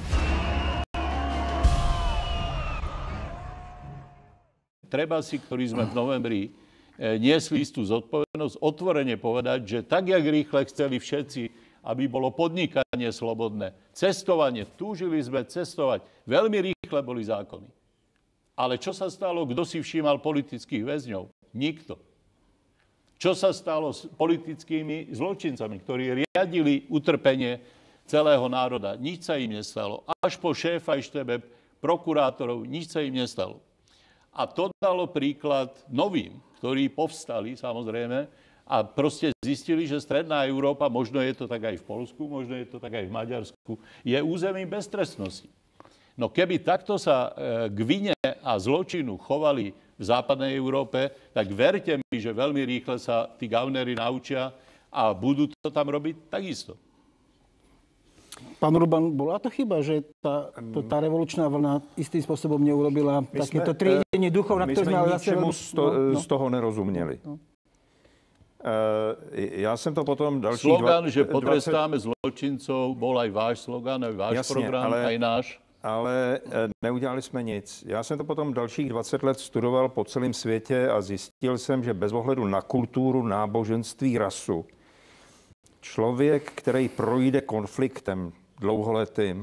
Treba si, ktorí sme v novembri niesli istú zodpovednosť, otvorene povedať, že tak, jak rýchle chceli všetci, aby bolo podnikanie slobodné, cestovanie, túžili sme cestovať, veľmi rýchle boli zákony. Ale čo sa stalo, kto si všímal politických väzňov? Nikto. Čo sa stalo s politickými zločincami, ktorí riadili utrpenie celého národa? Nič sa im nestalo. Až po šéfa štábe prokurátorov nič sa im nestalo. A to dalo príklad novým, ktorí povstali, samozrejme, a proste zistili, že stredná Európa, možno je to tak aj v Poľsku, možno je to tak aj v Maďarsku, je územím beztrestnosti. No keby takto sa k vine a zločinu chovali v západnej Európe, tak verte mi, že veľmi rýchle sa tí gaunery naučia a budú to tam robiť takisto. Pán Urban, bola to chyba, že tá, to, tá revolučná vlna istým spôsobom neurobila takéto triedenie duchov, na ktoré sme ale zase... My sme ničemu z, to, no, no. z toho nerozuměli. No. Já jsem to potom další... Slogan, dva, že potrestáme dvacet... zločincov, bol aj váš slogan, aj váš Jasně, program, ale, aj náš. Ale neudělali jsme nic. Já jsem to potom dalších dvacet let studoval po celém světě a zjistil jsem, že bez ohledu na kulturu, náboženství, rasu, člověk, který projde konfliktem dlouholetým,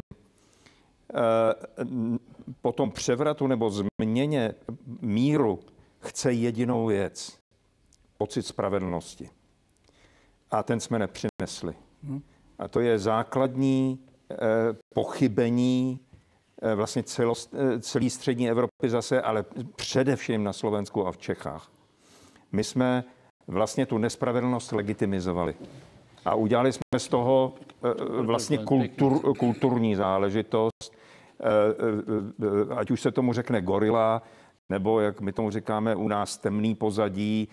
po tom převratu nebo změně míru chce jedinou věc. Pocit spravedlnosti. A ten jsme nepřinesli. A to je základní eh, pochybení eh, vlastně celost, eh, celé střední Evropy zase, ale především na Slovensku a v Čechách. My jsme vlastně tu nespravedlnost legitimizovali. A udělali jsme z toho eh, vlastně kultur, kulturní záležitost, eh, eh, ať už se tomu řekne gorila, nebo jak my tomu říkáme u nás temný pozadí,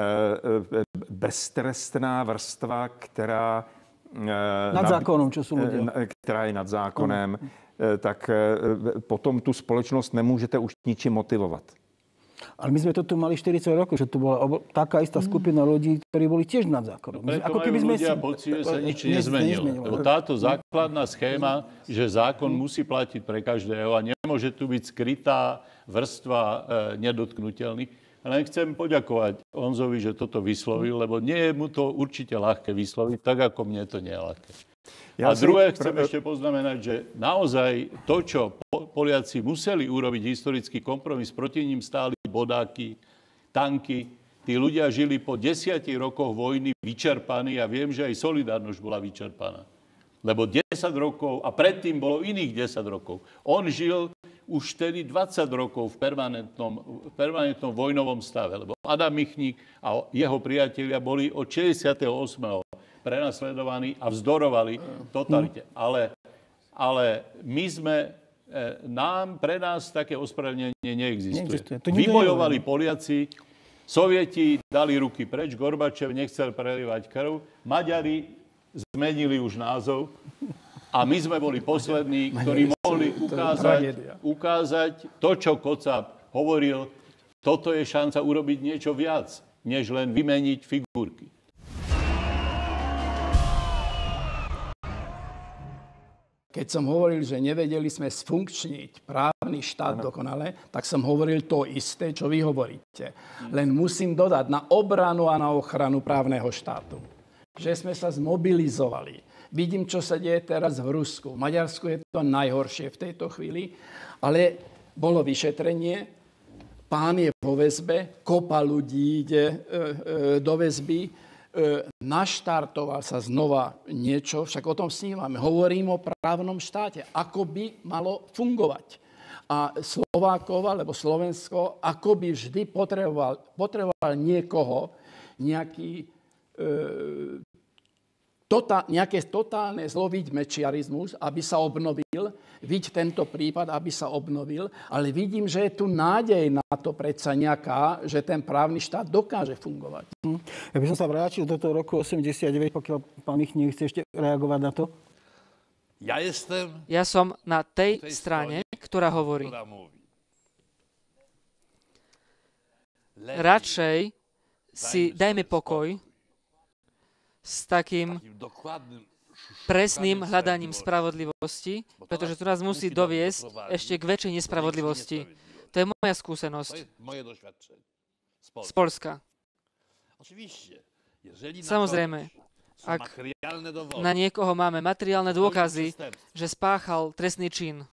beztrestná vrstva, která... Nad zákonem, čo sú ľudia. Která je nad zákonem, mm. tak potom tu společnost nemůžete už ničím motivovat. Ale my sme to tu mali štyridsať rokov, že tu bola ob- taká istá skupina ľudí, ktorí boli tiež nad zákonom. No preto ako keby sme ľudia si... pocit, že sa nič nezmenilo. Lebo táto základná schéma, že zákon musí platiť pre každého a nemôže tu byť skrytá vrstva e, nedotknutelných. Len chcem poďakovať Honzovi, že toto vyslovil, lebo nie je mu to určite ľahké vysloviť, tak ako mne to nie je ľahké. Ja a druhé chcem pr- ešte poznamenať, že naozaj to, čo Poliaci museli urobiť historický kompromis, proti ním stáli bodáky, tanky. Tí ľudia žili po desiatich rokoch vojny vyčerpaní a viem, že aj Solidarnosť bola vyčerpaná. Lebo desať rokov, a predtým bolo iných desať rokov. On žil už vtedy dvadsať rokov v permanentnom, v permanentnom vojnovom stave, lebo Adam Michník a jeho priatelia boli od šesťdesiateho ôsmeho prenasledovaní a vzdorovali totalite. Ale, ale my sme, nám, pre nás také ospravedlnenie neexistuje. neexistuje. Vybojovali Poliaci, Sovieti dali ruky preč, Gorbačev nechcel prelievať krv, Maďari zmenili už názov, a my sme boli poslední, ktorí mohli ukázať, ukázať to, čo Kocáb hovoril. Toto je šanca urobiť niečo viac, než len vymeniť figurky. Keď som hovoril, že nevedeli sme sfunkčniť právny štát dokonale, tak som hovoril to isté, čo vy hovoríte. Len musím dodať na obranu a na ochranu právneho štátu, že sme sa zmobilizovali. Vidím, čo sa deje teraz v Rusku. V Maďarsku je to najhoršie v tejto chvíli, ale bolo vyšetrenie, pán je vo väzbe, kopa ľudí ide e, e, do väzby, e, naštartoval sa znova niečo, však o tom snívame. Hovorím o právnom štáte, ako by malo fungovať. A Slovákov, alebo Slovensko, ako by vždy potreboval, potreboval niekoho, nejaký... E, Tota, nejaké totálne zlo, viď mečiarizmus, aby sa obnovil, viď tento prípad, aby sa obnovil, ale vidím, že je tu nádej na to predsa nejaká, že ten právny štát dokáže fungovať. Hm. Ja by som sa vrátil do toho roku osemdesiatdeväť, pokiaľ pán Michník chce ešte reagovať na to. Ja, jestem... ja som na tej, tej strane, strane, ktorá hovorí. Ktorá Radšej si dajme pokoj s takým presným hľadaním spravodlivosti, pretože to nás musí doviesť ešte k väčšej nespravodlivosti. To je moja skúsenosť z Poľska. Samozrejme, ak na niekoho máme materiálne dôkazy, že spáchal trestný čin,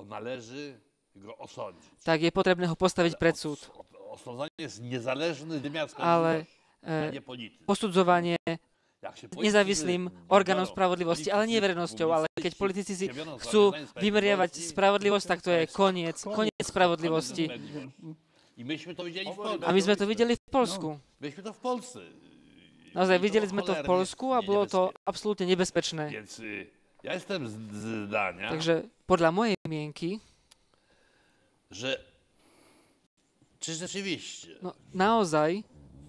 tak je potrebné ho postaviť pred súd. Ale e, posudzovanie nezávislým orgánom spravodlivosti, ale nie verejnosťou, ale keď politici si chcú vymeriavať spravodlivosť, tak to je koniec, koniec spravodlivosti. A my sme to videli v Poľsku. Naozaj, videli sme to v Poľsku a bolo to absolútne nebezpečné. Takže podľa mojej mienky, že no, naozaj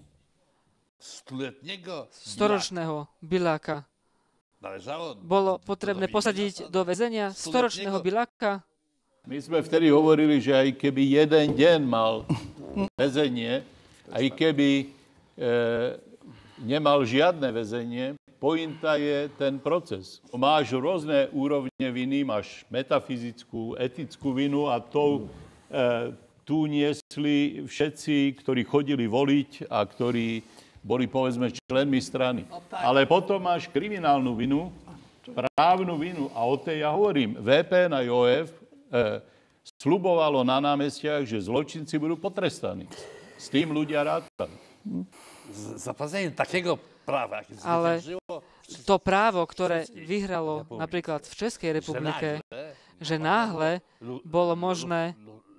storočného Biľáka bolo potrebné posadiť do väzenia storočného Biľáka? My sme vtedy hovorili, že aj keby jeden deň mal väzenie, aj keby e, nemal žiadne väzenie. Pointa je ten proces. Máš rôzne úrovne viny, máš metafyzickú, etickú vinu a tou, e, tu niesli všetci, ktorí chodili voliť a ktorí boli, povedzme, členmi strany. Ale potom máš kriminálnu vinu, právnu vinu a o tej ja hovorím. vé pé en a jó ef e, sľubovalo na námestiach, že zločinci budú potrestaní. S tým ľudia rátali. Zaplazenie takého práva. Ale to právo, ktoré vyhralo napríklad v Českej republike, že náhle bolo možné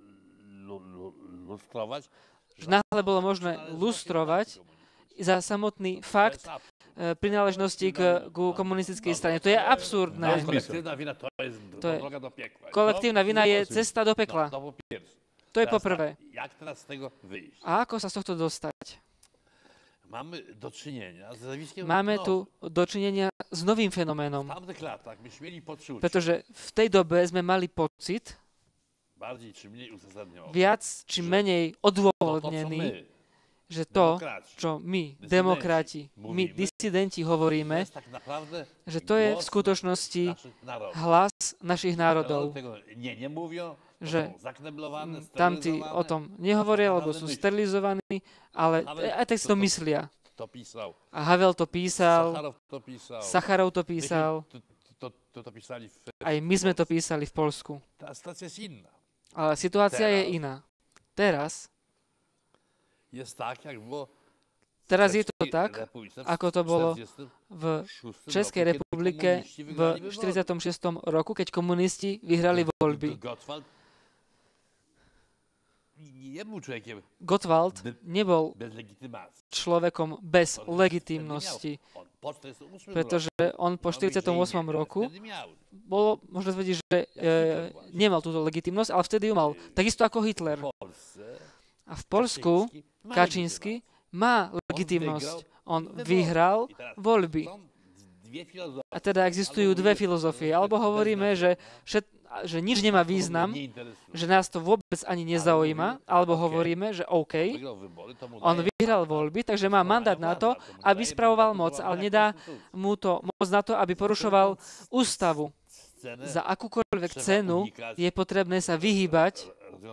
že náhle bolo možné lustrovať za samotný fakt prináležnosti k, k komunistickej strane. To je absurdné. To je, kolektívna vina je cesta do pekla. To je poprvé. A ako sa z tohto dostať? Máme dočinenia s zjaviskiem Máme tu dočinenia s novým fenoménom. Pretože v tej dobe sme mali pocit, viac či menej odôvodnený, že to, čo my, demokrati, my, disidenti hovoríme, že to je v skutočnosti hlas našich národov. Že tamtí o tom nehovoria, lebo sú sterilizovaní, ale aj tak si to myslia. A Havel to písal, Sacharov to písal, aj my sme to písali v Poľsku. Ale situácia je iná. Teraz, teraz je to tak, ako to bolo v Českej republike v štyridsiatom šiestom roku, keď komunisti vyhrali voľby. Gottwald nebol človekom bez legitímnosti, pretože on po štyridsiatom ôsmom roku bolo, možno vedieť, že e, nemal túto legitímnosť, ale vtedy ju mal. Takisto ako Hitler. A v Poľsku Kačínsky má legitímnosť. On vyhral voľby. A teda existujú dve filozofie. Alebo hovoríme, že, všet, že nič nemá význam, že nás to vôbec ani nezaujíma, alebo hovoríme, že OK, on vyhral voľby, takže má mandát na to, aby spravoval moc, ale nedá mu to moc na to, aby porušoval ústavu. Za akúkoľvek cenu je potrebné sa vyhýbať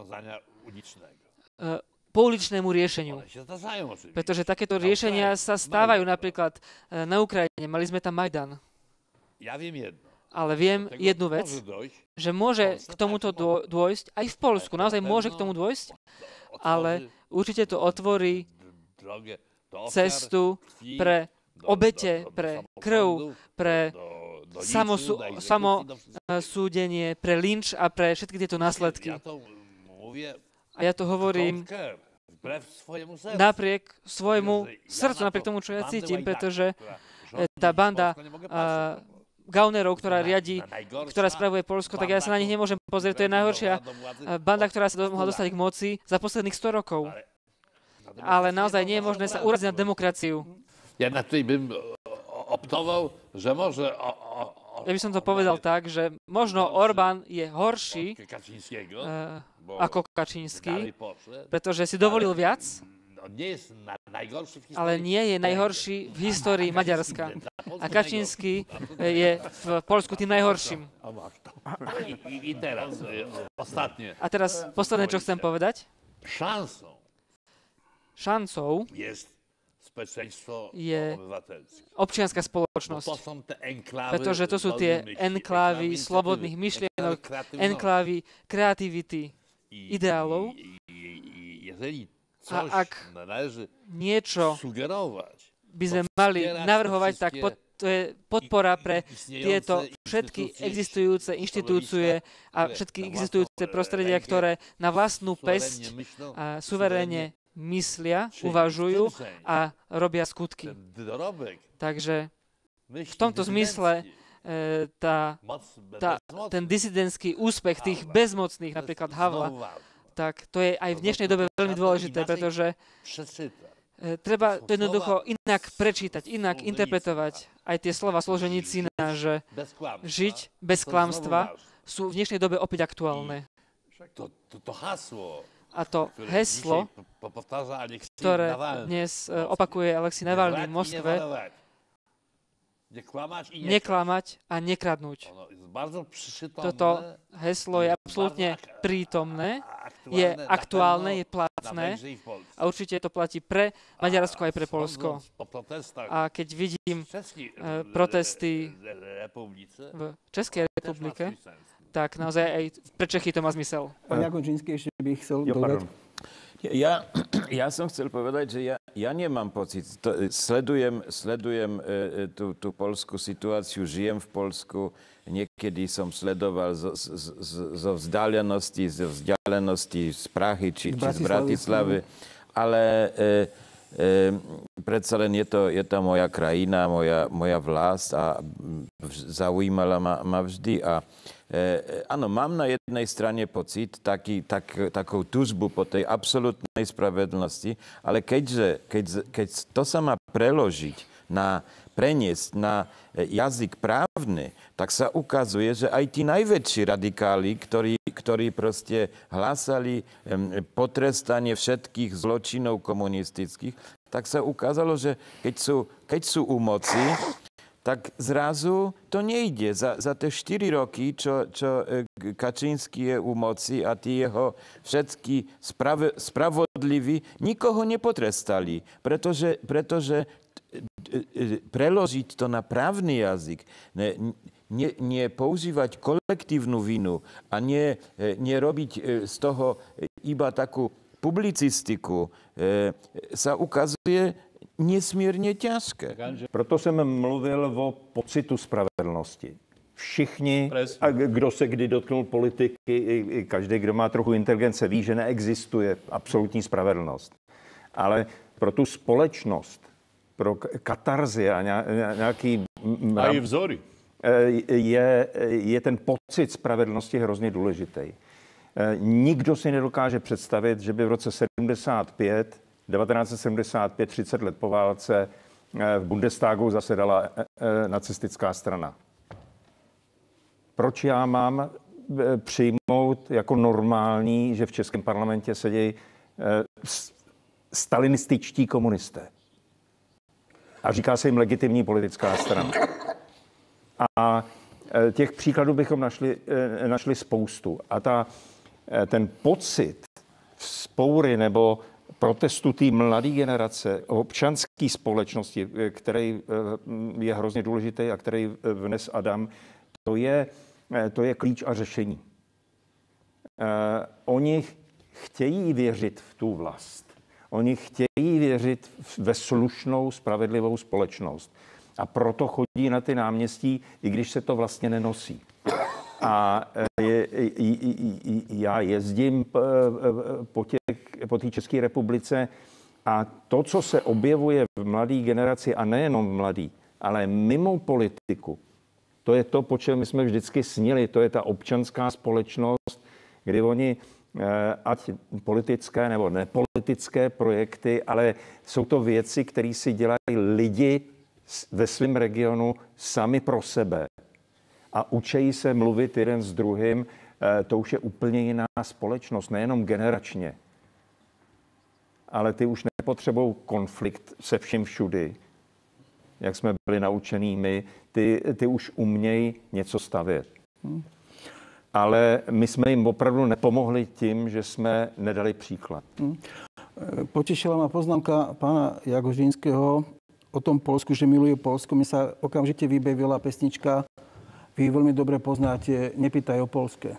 pouličnému riešeniu. Pretože takéto riešenia sa stávajú napríklad na Ukrajine. Mali sme tam Majdan. Ale viem jednu vec, že môže k tomuto dôjsť aj v Poľsku. Naozaj môže k tomu dôjsť, ale určite to otvorí cestu pre obete, pre krv, pre samosúdenie, pre lynč a pre všetky tieto následky. A ja to hovorím napriek svojmu srdcu, napriek tomu, čo ja cítim, pretože tá banda uh, gaunerov, ktorá riadi, ktorá spravuje Poľsko, tak ja sa na nich nemôžem pozrieť. To je najhoršia banda, ktorá sa mohla dostať k moci za posledných sto rokov. Ale naozaj nie je možné sa uraziť na demokraciu. Ja na tým bym optoval, že môže... Ja by som to povedal tak, že možno Orbán je horší uh, ako Kačínsky, pretože si dovolil viac, ale nie je najhorší v histórii Maďarska. A Kačínsky je v Poľsku tým najhorším. A teraz posledné, čo chcem povedať. Šancou je občianska spoločnosť. Pretože to sú tie enklávy slobodných myšlienok, enklávy kreativity, ideálov. A ak niečo by sme mali navrhovať, tak pod, to je podpora pre tieto všetky existujúce inštitúcie a všetky existujúce prostredia, ktoré na vlastnú pesť a suverénne myslia, uvažujú a robia skutky. Takže v tomto zmysle e, tá, tá, ten disidentský úspech tých bezmocných, napríklad Havla, tak to je aj v dnešnej dobe veľmi dôležité, pretože e, treba to jednoducho inak prečítať, inak interpretovať. Aj tie slova Solženicína, že žiť bez klamstva sú v dnešnej dobe opäť aktuálne. To, to, to hasło A to heslo, ktoré dnes opakuje Alexej Navalny v Moskve, neklamať a nekradnúť. Toto heslo je absolútne prítomné, je aktuálne, je platné a určite to platí pre Maďarsko aj pre Poľsko. A keď vidím protesty v Českej republike, tak naozaj aj pre Čechy to má zmysel. Pán Jagodžinský ešte by chcel dodať. Ja, ja som chcel povedať, že ja, ja nemám pocit. To, sledujem sledujem e, tú, tú poľskú situáciu, žijem v Poľsku. Niekedy som sledoval zo, zo, zo vzdialenosti, zo vzdialenosti z Prahy či, či z Bratislavy. Ale e, e, predsa len je to, je to moja krajina, moja, moja vlast a zaujímala ma, ma vždy. A E, áno, mám na jednej strane pocit, taký, tak, takou túžbu po tej absolútnej spravedlnosti, ale keďže, keď, keď to sa má preložiť, na, preniesť na jazyk právny, tak sa ukazuje, že aj tí najväčší radikáli, ktorí, ktorí proste hlásali potrestanie všetkých zločinov komunistických, tak sa ukázalo, že keď sú, keď sú u moci, tak zrazu to nejde. Za, za tie štyri roky, čo, čo Kačínsky je u moci a tí jeho všetky sprave, spravodliví, nikoho nepotrestali, pretože, pretože preložiť to na právny jazyk, ne, nie, nie používať kolektívnu vinu a nie, nie robiť z toho iba takú publicistiku, sa ukazuje nesmírně těžké. Proto jsem mluvil o pocitu spravedlnosti. Všichni, a kdo se kdy dotknul politiky, i každý, kdo má trochu inteligence, ví, že neexistuje absolutní spravedlnost. Ale pro tu společnost, pro katarzy a nějaký... A i vzory. Je, je ten pocit spravedlnosti hrozně důležitý. Nikdo si nedokáže představit, že by v roce sedmdesát pět devatenáct set sedmdesát pět, třicet let po válce, v Bundestagu zasedala nacistická strana. Proč já mám přijmout jako normální, že v českém parlamentě sedí stalinističtí komunisté? A říká se jim legitimní politická strana. A těch příkladů bychom našli, našli spoustu. A ta, ten pocit vzpoury nebo protestu té mladé generace, občanské společnosti, který je hrozně důležitý a který vnes Adam, to je, to je klíč a řešení. Oni chtějí věřit v tu vlast. Oni chtějí věřit ve slušnou, spravedlivou společnost. A proto chodí na ty náměstí, i když se to vlastně nenosí. A je, já jezdím po té po té České republice a to, co se objevuje v mladé generaci, a nejenom v mladý, ale mimo politiku, to je to, po čem my jsme vždycky snili, to je ta občanská společnost, kdy oni, ať politické nebo nepolitické projekty, ale jsou to věci, které si dělají lidi ve svém regionu sami pro sebe. A učejí se mluvit jeden s druhým, to už je úplně jiná společnost, nejenom generačně. Ale ty už nepotřebují konflikt se vším všudy, jak jsme byli naučení my. Ty, ty už umějí něco stavět. Hmm. Ale my jsme jim opravdu nepomohli tím, že jsme nedali příklad. Hmm. Potešila ma poznámka pána Jagodžinského o tom Polsku, že miluje Polsko. Mi sa okamžite vybavila pesnička, vy veľmi dobre poznáte Nepýtaj o polské.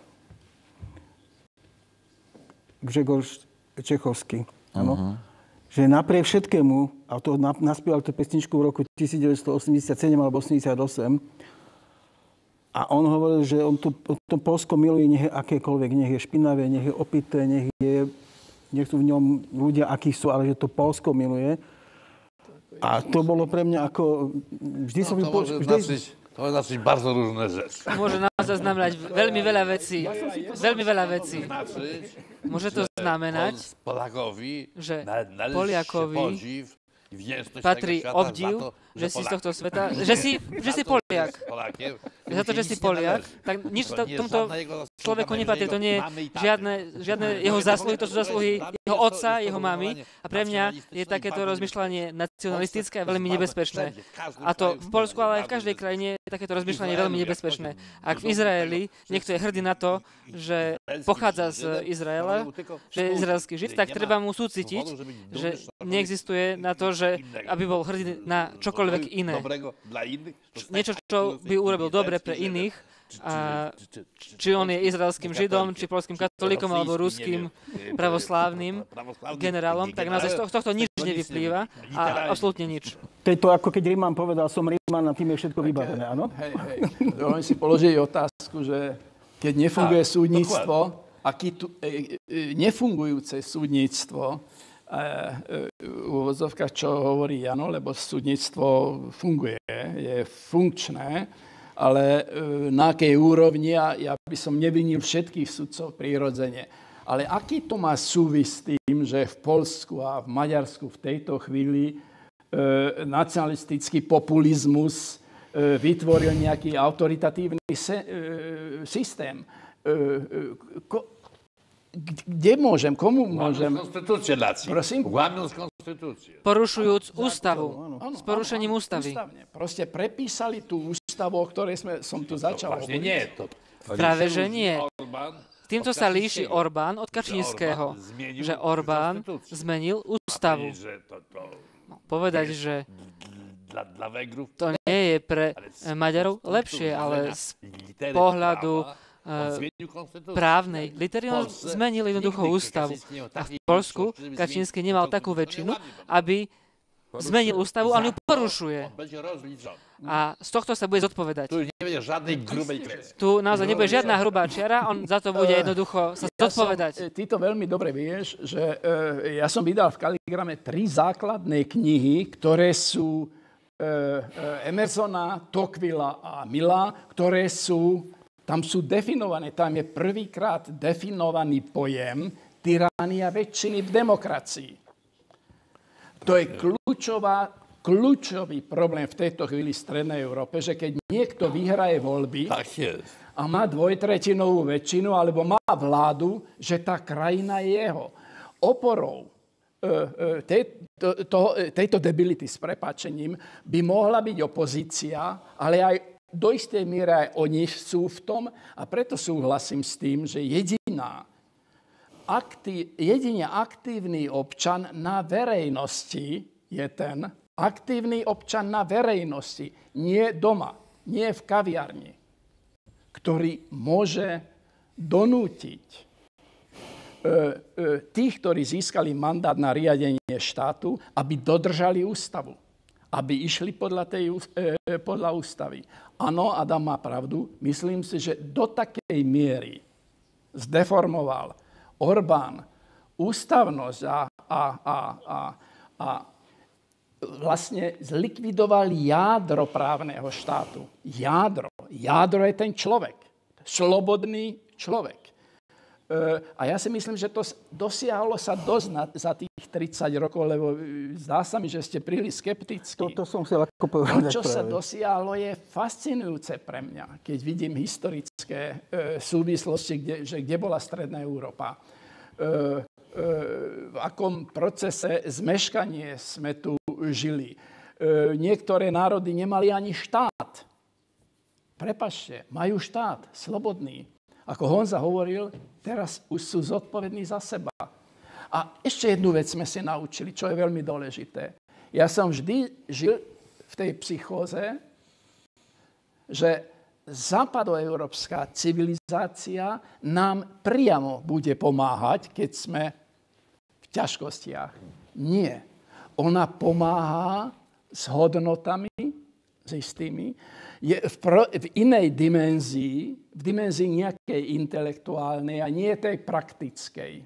Grzegorz Čechovský. Ano. Uh-huh. Že napriek všetkému, a to naspieval tú pesničku v roku devätnásťstoosemdesiatsedem alebo osemdesiatosem, a on hovoril, že on tu, to Polsko miluje, nech je akékoľvek, nech je špinavé, nech je opité, nech, je, nech sú v ňom ľudia, akí sú, ale že to Polsko miluje. A to bolo pre mňa ako... Vždy no, som... To môže vždy... značiť, to môže značiť bardzo różne rzeczy. Môže naozaj znamenať veľmi veľa vecí. Veľmi veľa vecí. Môže to znamenať, že Poliakovi patrí obdiv, že si z tohto sveta, že si, že si Poliak. Za to, že si Poliak, tak nič to, tomto človeku nepatrí. To nie je žiadne, žiadne jeho zásluhy, to sú zásluhy jeho otca, jeho mamy. A pre mňa je takéto rozmýšľanie nacionalistické a veľmi nebezpečné. A to v Poľsku, ale aj v každej krajine je takéto rozmýšľanie veľmi nebezpečné. Ak v Izraeli niekto je hrdý na to, že pochádza z Izraela, že je izraelský žid, tak treba mu súcitiť, že neexistuje na to, že aby bol hrdý na čokoľvek iné. Niečo, čo by urobil dobre pre iných, a či on je izraelským židom, či poľským katolíkom, alebo ruským pravoslávnym generálom, tak naozaj z tohto nič nevyplýva a absolútne nič. To je to, ako keď Ríman povedal, som Ríman a tým je všetko vybavené, áno? Hej, hej. Dovolím si položiť otázku, že keď nefunguje súdnictvo, aký tu, e, e, nefungujúce súdnictvo, v úvodzovkách, čo hovorí Jano, lebo súdnictvo funguje, je funkčné, ale na akej úrovni, a ja by som nevinil všetkých sudcov prirodzene. Ale aký to má súvis s tým, že v Poľsku a v Maďarsku v tejto chvíli e, nacionalistický populizmus e, vytvoril nejaký autoritatívny se, e, systém? E, ko, Kde môžem? Komu môžem? Konstitúcie, Láci. Prosím? Łamiąc konstitúciu. Porušujúc ústavu. S porušením ústavy. Ústavne. Proste prepísali tú ústavu, o ktorej sme, som tu začal Vlastne hovoriť. nie. To, Práve, že nie. Orbán, Týmto sa líši Orbán od Kačínskeho, že Orbán zmenil ústavu. No, povedať, že to nie je pre Maďarov lepšie, ale z pohľadu právnej litery on zmenil jednoducho ústavu. A v Poľsku Kačínsky nemal takú väčšinu, aby zmenil ústavu, a on ju porušuje. A z tohto sa bude zodpovedať. Tu nebude žiadnej grubej kresy. Tu naozaj nebude žiadna hrubá čiara, on za to bude jednoducho sa zodpovedať. Ja som, ty to veľmi dobre vieš, že uh, ja som vydal v Kaligrame tri základné knihy, ktoré sú uh, uh, Emersona, Tocquevilla a Milla, ktoré sú tam sú definované, tam je prvýkrát definovaný pojem tyrania väčšiny v demokracii. To je kľúčová, kľúčový problém v tejto chvíli v Strednej Európe, že keď niekto vyhraje voľby a má dvojtretinovú väčšinu alebo má vládu, že tá krajina je jeho. Oporou tej, to, to, tejto debility s prepáčením by mohla byť opozícia, ale aj do istej miery aj oni sú v tom, a preto súhlasím s tým, že jediná, aktív, jedine aktívny občan na verejnosti je ten, aktívny občan na verejnosti, nie doma, nie v kaviarni, ktorý môže donútiť e, e, tých, ktorí získali mandát na riadenie štátu, aby dodržali ústavu, aby išli podľa, tej, e, podľa ústavy. Áno, Adam má pravdu. Myslím si, že do takej miery zdeformoval Orbán ústavnosť a, a, a, a, a vlastne zlikvidoval jádro právneho štátu. Jádro. Jádro je ten človek. Slobodný človek. A ja si myslím, že to dosiahlo sa dosť na, za tých tridsať rokov, lebo zdá sa mi, že ste príliš skeptickí. Toto som chcel ako povedať. To, čo práve sa dosiahlo, je fascinujúce pre mňa, keď vidím historické e, súvislosti, kde, že kde bola Stredná Európa. E, e, v akom procese zmeškanie sme tu žili. E, niektoré národy nemali ani štát. Prepáčte, majú štát, slobodný. Ako Honza hovoril, teraz už sú zodpovední za seba. A ešte jednu vec sme si naučili, čo je veľmi dôležité. Ja som vždy žil v tej psychóze, že západoeurópska civilizácia nám priamo bude pomáhať, keď sme v ťažkostiach. Nie. Ona pomáha s hodnotami, s istými, je v, pro, v inej dimenzii, v dimenzii nejakej intelektuálnej a nie tej praktickej. E,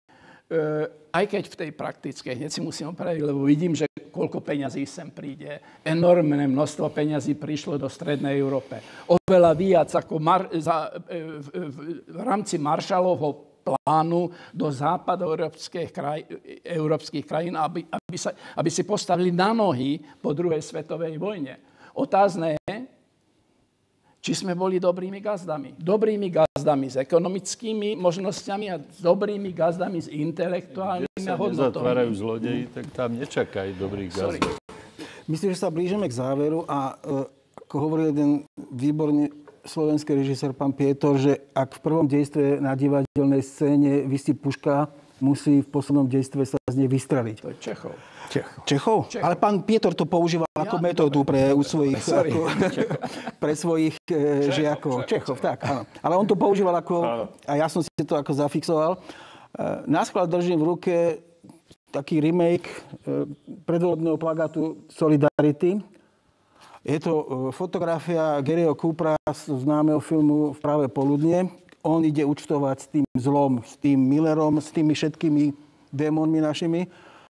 aj keď v tej praktickej, hneď si musím opraviť, lebo vidím, že koľko peňazí sem príde. Enormné množstvo peňazí prišlo do Strednej Európe. Oveľa viac ako mar, za, e, v, v, v rámci Marshallovho plánu do západoeurópskych kraj, európskych krajín, aby, aby, sa, aby si postavili na nohy po druhej svetovej vojne. Otázne je, či sme boli dobrými gazdami. Dobrými gazdami s ekonomickými možnosťami a s dobrými gazdami s intelektuálnymi a hodnotami. Keď sa nezatvárajú zlodeji, tak tam nečakaj dobrých gazdov. Myslím, že sa blížime k záveru a ako hovoril jeden výborný slovenský režisér, pán Pietor, že ak v prvom dejstve na divadelnej scéne visí puška, musí v poslednom dejstve sa z nej vystreliť. To je Čechov. Čechov. Čechov? Čechov. Ale pán Pietor to používal ja, ako metódu pre u svojich, ako, pre svojich e, žiakov. Čechov, Čechov, tak, áno. Ale on to používal ako, a ja som si to ako zafixoval. E, Nasklad držím v ruke taký remake e, predvolebného plagátu Solidarity. Je to e, fotografia Garyho Coopera z známeho filmu V práve poludnie. On ide účtovať s tým zlom, s tým Millerom, s tými všetkými démonmi našimi.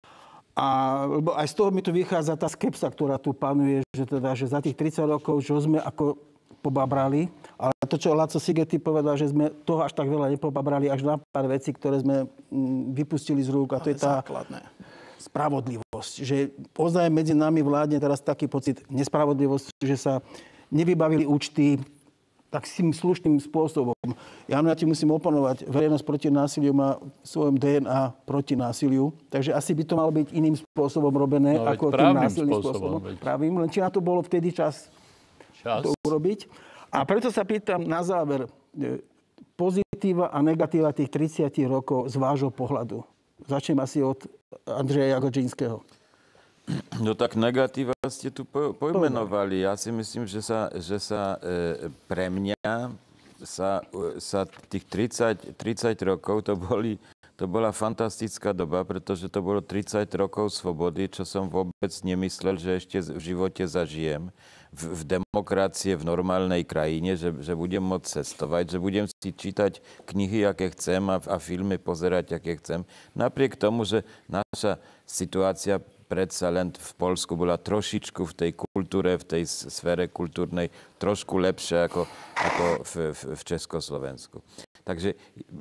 A lebo aj z toho mi tu vychádza tá skepsa, ktorá tu panuje, že, teda, že za tých tridsať rokov, čo sme ako pobabrali, ale to, čo Laco Sigeti povedal, že sme toho až tak veľa nepobabrali, až na pár vecí, ktoré sme vypustili z rúk. A to je tá základné spravodlivosť. Že ozaj medzi nami vládne teraz taký pocit nespravodlivosti, že sa nevybavili účty takým slušným spôsobom. Jano, ja ti musím oponovať. Verejnosť proti násiliu má v svojom dé en á proti násiliu. Takže asi by to malo byť iným spôsobom robené, no, ako tým násilným spôsobom. spôsobom. Právým, len či na to bolo vtedy čas, čas to urobiť. A preto sa pýtam na záver, pozitíva a negatíva tých tridsať rokov z vášho pohľadu. Začnem asi od Andreja Jagodžinského. No tak negatíva ste tu po, pojmenovali. Ja si myslím, že sa, že sa e, pre mňa sa, sa tých tridsať, tridsať rokov to, boli, to bola fantastická doba, pretože to bolo tridsať rokov slobody, čo som vôbec nemyslel, že ešte v živote zažijem. V, v demokracie, v normálnej krajine, že, že budem môcť cestovať, že budem si čítať knihy, aké chcem a, a filmy pozerať, aké chcem. Napriek tomu, že naša situácia predsa len v Poľsku bola trošičku v tej kultúre, v tej sfére kultúrnej trošku lepšia ako, ako v, v, v Československu. Takže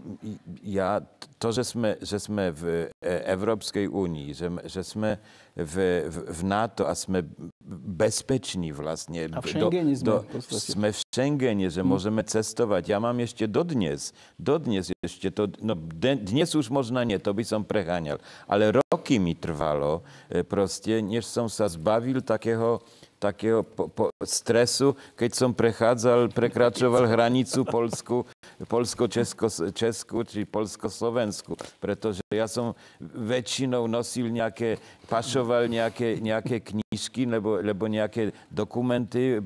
ja, to, že sme, že sme v Európskej únii, že, že sme v, v, v NATO a sme bezpeční vlastne. A v Schengene do, do, sme v Schengene, že môžeme cestovať. Ja mám ešte dodnes, dodnes ešte to, no dnes už možno nie, to by som preháňal, ale roky mi trvalo proste, než som sa zbavil takého takého po, po stresu, keď som prechádzal, prekračoval hranicu Polsku, Polsko-Česku, či Polsko-Slovensku. Pretože ja som väčšinou nosil nejaké, pašoval nejaké, nejaké knižky, lebo, lebo nejaké dokumenty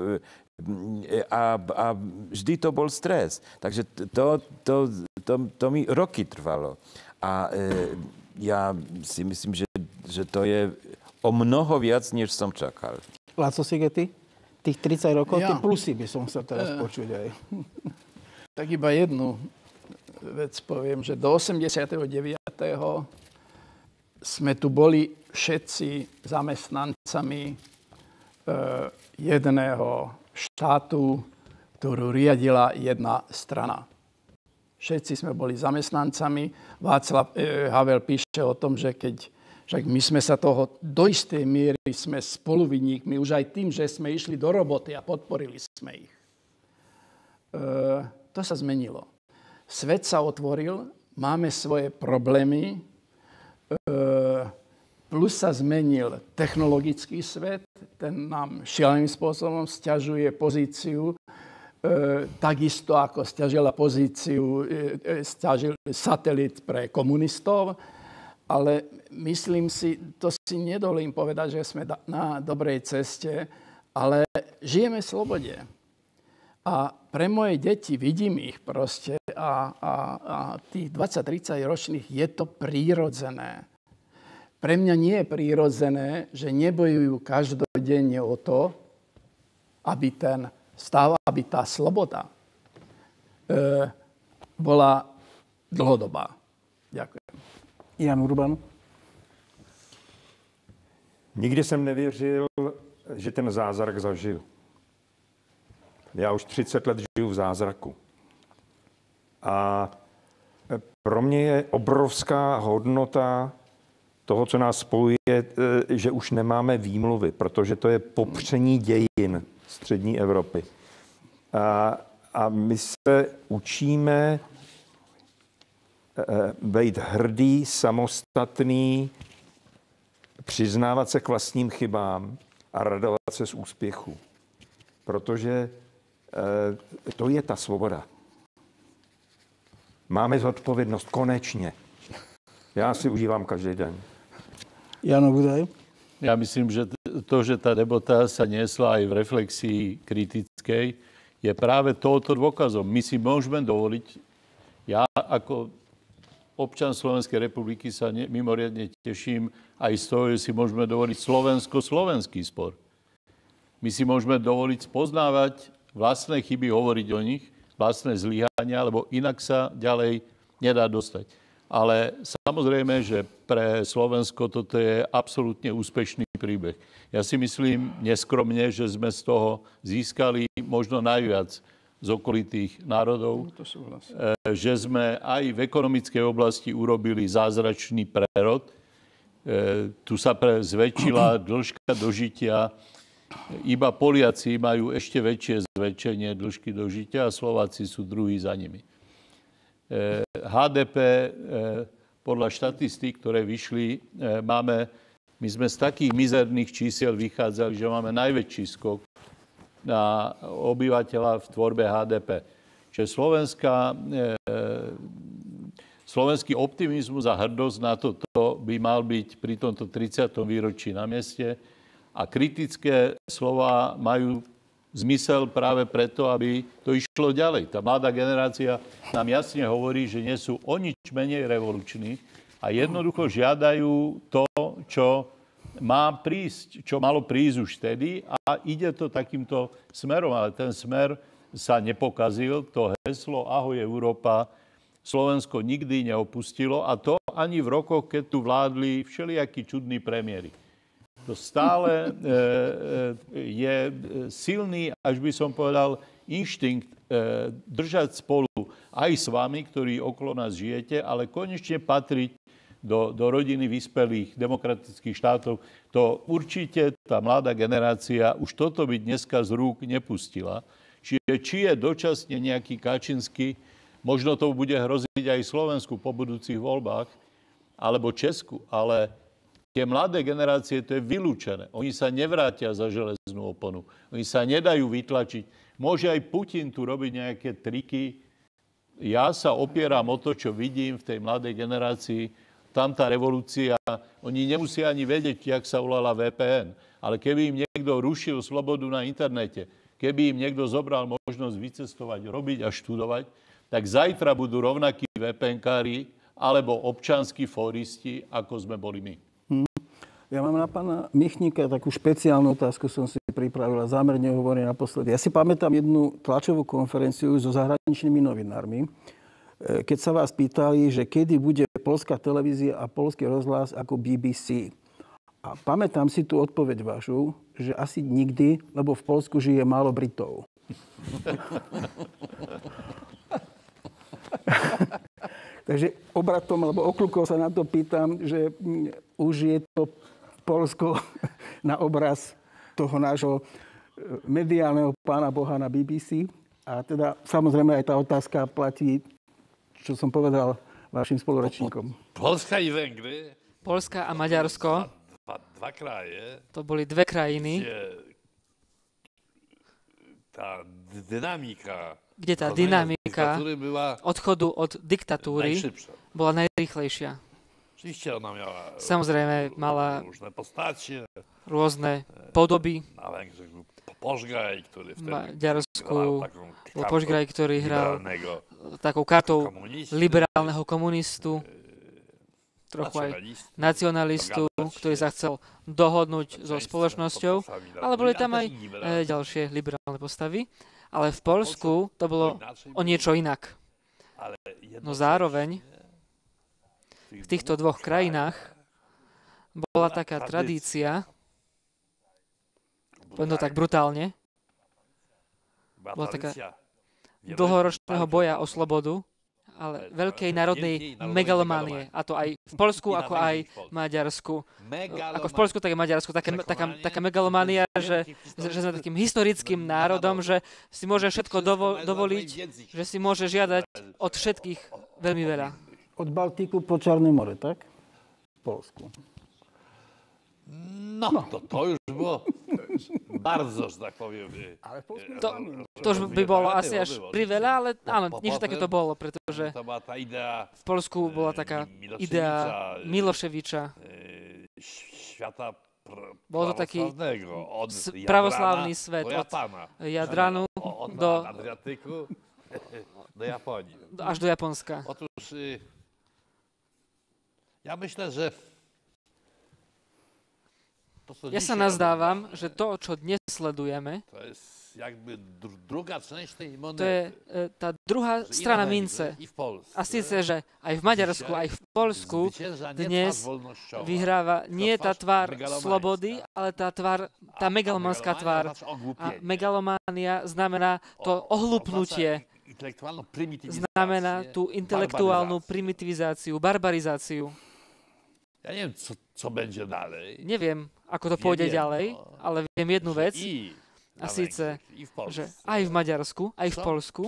a, a vždy to bol stres. Takže to, to, to, to mi roky trvalo. A e, ja si myslím, že, že to je o mnoho viac, než som čakal. Laco Sigeti, tých tridsať rokov, ja. Tie plusy by som sa teraz uh, počuť aj. Tak iba jednu vec poviem, že do osemdesiateho deviateho sme tu boli všetci zamestnancami uh, jedného štátu, ktorú riadila jedna strana. Všetci sme boli zamestnancami. Václav uh, Havel píše o tom, že keď Však my sme sa toho do istej miery sme spoluvinníkmi už aj tým, že sme išli do roboty a podporili sme ich. E, to sa zmenilo. Svet sa otvoril, máme svoje problémy, e, plus sa zmenil technologický svet, ten nám šialeným spôsobom sťažuje pozíciu, e, takisto ako sťažila pozíciu, e, sťažil satelit pre komunistov, ale myslím si, to si nedovolím povedať, že sme na dobrej ceste, ale žijeme v slobode. A pre moje deti, vidím ich proste, a, a, a tých dvadsať tridsať ročných je to prírodzené. Pre mňa nie je prírodzené, že nebojujú každodenne o to, aby ten stav, aby tá sloboda e, bola dlhodobá. Ďakujem. Jan Urban. Nikdy jsem nevěřil, že ten zázrak zažiju. Já už třicet let žiju v zázraku. A pro mě je obrovská hodnota toho, co nás spojuje, že už nemáme výmluvy, protože to je popření dějin střední Evropy. A, a my se učíme být hrdý, samostatný, přiznávat se k vlastním chybám a radovat se z úspěchu. Protože to je ta svoboda. Máme zodpovědnost, konečně. Já si užívám každý den. Jano Budaj? Ja myslím, že to, že tá debata sa niesla aj v reflexii kritickej, je práve touto dôkazom. My si môžeme dovoliť, ja ako občan Slovenskej republiky sa ne, mimoriadne teším aj z toho, že si môžeme dovoliť slovensko-slovenský spor. My si môžeme dovoliť spoznávať vlastné chyby, hovoriť o nich, vlastné zlyhania, lebo inak sa ďalej nedá dostať. Ale samozrejme, že pre Slovensko toto je absolútne úspešný príbeh. Ja si myslím neskromne, že sme z toho získali možno najviac z okolitých národov, že sme aj v ekonomickej oblasti urobili zázračný prerod. Tu sa pre zväčšila dĺžka dožitia. Iba Poliaci majú ešte väčšie zväčšenie dĺžky dožitia a Slováci sú druhí za nimi. há dé pé, podľa štatistík, ktoré vyšli, máme, my sme z takých mizerných čísiel vychádzali, že máme najväčší skok na obyvateľa v tvorbe há dé pé. Čiže slovenská, slovenský optimizmus a hrdosť na toto by mal byť pri tomto tridsiatom výročí na mieste a kritické slová majú zmysel práve preto, aby to išlo ďalej. Tá mladá generácia nám jasne hovorí, že nie sú o nič menej revoluční a jednoducho žiadajú to, čo má prísť, čo malo prísť už vtedy a ide to takýmto smerom. Ale ten smer sa nepokazil. To heslo Ahoj Európa Slovensko nikdy neopustilo a to ani v rokoch, keď tu vládli všelijakí čudní premiéry. To stále je silný, až by som povedal, inštinkt držať spolu aj s vami, ktorí okolo nás žijete, ale konečne patriť do, do rodiny vyspelých demokratických štátov. To určite tá mladá generácia už toto by dneska z rúk nepustila. Čiže či je dočasne nejaký Kačinský, možno to bude hroziť aj Slovensku po budúcich voľbách, alebo Česku, ale tie mladé generácie, to je vylúčené. Oni sa nevrátia za železnú oponu. Oni sa nedajú vytlačiť. Môže aj Putin tu robiť nejaké triky. Ja sa opieram o to, čo vidím v tej mladej generácii. Tam tá revolúcia, oni nemusia ani vedieť, jak sa volala vé pé en. Ale keby im niekto rušil slobodu na internete, keby im niekto zobral možnosť vycestovať, robiť a študovať, tak zajtra budú rovnakí vé pé enkári alebo občanskí fóristi, ako sme boli my. Ja mám na pána Michníka takú špeciálnu otázku, som si pripravila, zámerne hovorím naposledy. Ja si pamätám jednu tlačovú konferenciu so zahraničnými novinármi, keď sa vás pýtali, že kedy bude poľská televízia a poľský rozhlas ako bé bé cé. A pamätám si tú odpoveď vašu, že asi nikdy, lebo v Poľsku žije málo Britov. Takže obratom alebo okľukou sa na to pýtam, že už je to Poľsko na obraz toho nášho mediálneho pána Boha na bé bé cé. A teda samozrejme aj tá otázka platí, čo som povedal vašim spolurečníkom. Poľska i Vengry. Poľska a Maďarsko. Dva, dva kraje. To boli dve krajiny. Kde tá dynamika. Kde tá dynamika odchodu od diktatúry bola najrýchlejšia. Samozrejme, mala rôzne podoby. V Maďarsku bol Požgraj, ktorý hral takou kartou liberálneho komunistu, trochu aj nacionalistu, ktorý sa chcel dohodnúť so spoločnosťou, ale boli tam aj ďalšie liberálne postavy. Ale v Poľsku to bolo o niečo inak. No zároveň v týchto dvoch krajinách bola taká tradícia, poviem to tak brutálne, bola taká dlhoročného boja o slobodu ale veľkej národnej megalománie. A to aj v Poľsku, ako aj v Maďarsku. Ako v Poľsku, tak aj v Maďarsku. Taká, taká, taká megalománia, že, že sme takým historickým národom, že si môže všetko dovo, dovoliť, že si môže žiadať od všetkých veľmi veľa. Od Baltíku po Čarné more, tak? V Poľsku. No, no. To, to už bolo bardzo, že tak poviem. Ale v Poľsku to, to už by bolo asi až priveľa, ale áno, niečo také to bolo, pretože to bola tá idea, v Poľsku bola taká idea Miloševiča. Świata pr- bol to taký od pravoslávny svet od Jadranu od do Adriatiku do Japonii. Až do Japonska. Otóż ja myślę, że Ja sa nazdávam, že to, čo dnes sledujeme, to je jakby druhá časť tej monety. To je tá druhá strana mince. A síce, že aj v Maďarsku, aj v Poľsku dnes vyhráva nie tá tvár slobody, ale tá tvár, tá megalomanská tvár. A megalománia znamená to ohlupnutie, znamená tú intelektuálnu primitivizáciu, barbarizáciu. Ja neviem, co, co będzie dalej. Neviem, ako to pôjde ďalej, ale viem jednu vec. A síce, že aj v Maďarsku, aj v Poľsku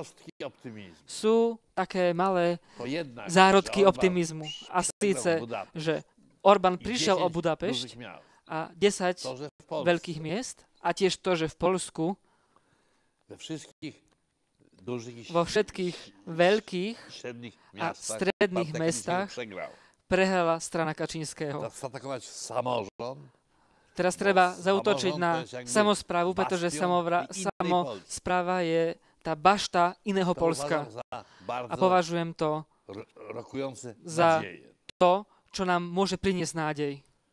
sú také malé zárodky optimizmu. A síce, že Orbán prišiel o Budapešť a desať veľkých miest a tiež to, že v Poľsku vo všetkých veľkých a stredných mestách prehrala strana Kačínskeho. Teraz treba zaútočiť na samosprávu, pretože samospráva je tá bašta iného Poľska. A považujem to za to, čo nám môže priniesť nádej.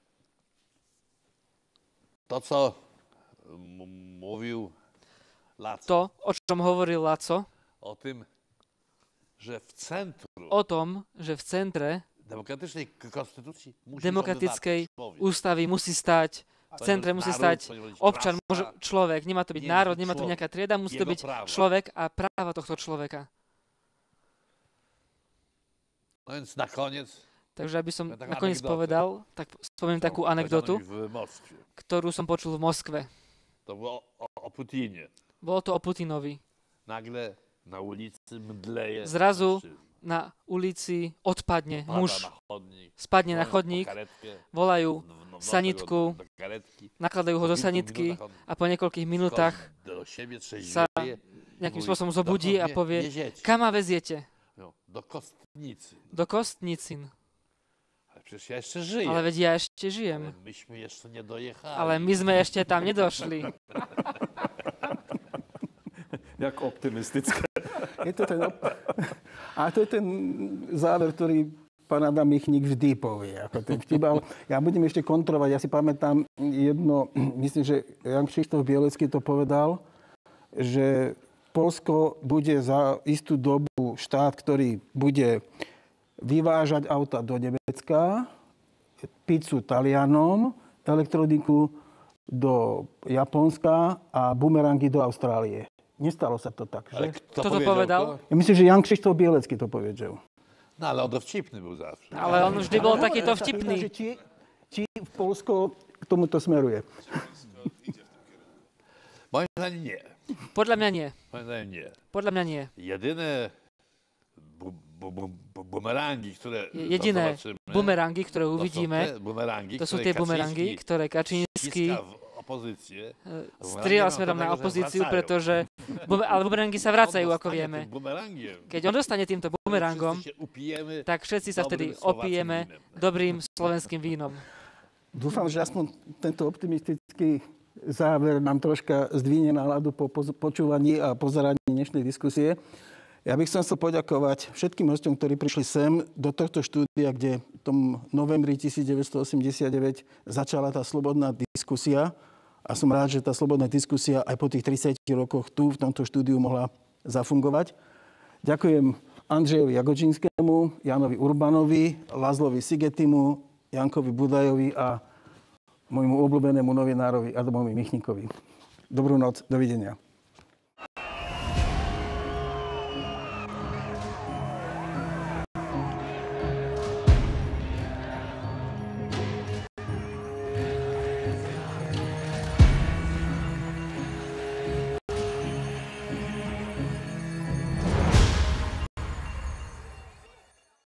To, co mówił Laco. To, o čom hovoril Laco. O tým, že v centru. O tom, že v centre demokratickej ústavy musí stať, v centre musí stať občan, človek. Nemá to byť národ, nemá to byť nejaká trieda, musí to byť človek a práva tohto človeka. Takže aby som nakoniec povedal, tak spomeniem takú anekdotu, ktorú som počul v Moskve. To bolo o Putíne. Bolo to o Putinovi. Nagle na ulici mdleje. Zrazu na ulici odpadne muž, spadne na chodník, volajú sanitku, nakladajú ho do sanitky a po niekoľkých minútach sa nejakým spôsobom zobudí a povie, kam ma veziete? Do Kostnicy. Do Kostnicin. Ale veď ja ešte žijem. Ale my sme ešte tam nedošli. Jak optimistické. Je to ten op- A to je ten záver, ktorý pán Adam Michnik vždy povie. Ako ten vtip, ale ja budem ešte kontrolovať. Ja si pamätám jedno, myslím, že Jan Kšištof Bielecký to povedal, že Poľsko bude za istú dobu štát, ktorý bude vyvážať auta do Nemecka, pizzu Talianom, elektroniku do Japonska a bumerangy do Austrálie. Nestalo sa to tak, že? Kto to povedal? Ja myslím, že Jan Kšištof Bielecký to povedal. No, ale on to vtipný bol zavšak. Ale on vždy bol takýto vtipný. Či, či v Poľsko k tomuto smeruje? Moje zdanie nie. Podľa mňa nie. Moje zdanie nie. Podľa mňa nie. Jedyné bu, bu, bu, bu, bumerangy, ktoré Jediné bumerangy, ktoré uvidíme, to sú, bumerangy, to sú tie bumerangy, ktoré Kačínsky opozície. Strieľa smerom na opozíciu, pretože ale bumerangy sa vracajú, ako vieme. Keď on dostane týmto bumerangom, tak všetci sa vtedy opijeme dobrým slovenským vínom. Dúfam, že aspoň tento optimistický záver nám troška zdvihne náladu po počúvaní a pozeraní dnešnej diskusie. Ja bych chcel poďakovať všetkým hosťom, ktorí prišli sem do tohto štúdia, kde v tom novembri devätnásťstoosemdesiatdeväť začala tá slobodná diskusia. A som rád, že tá slobodná diskusia aj po tých tridsiatich rokoch tu v tomto štúdiu mohla zafungovať. Ďakujem Andrejovi Jagodžinskému, Janovi Urbanovi, Lazlovi Sigetimu, Jankovi Budajovi a môjmu obľúbenému novinárovi Adamovi Michnikovi. Dobrú noc, dovidenia.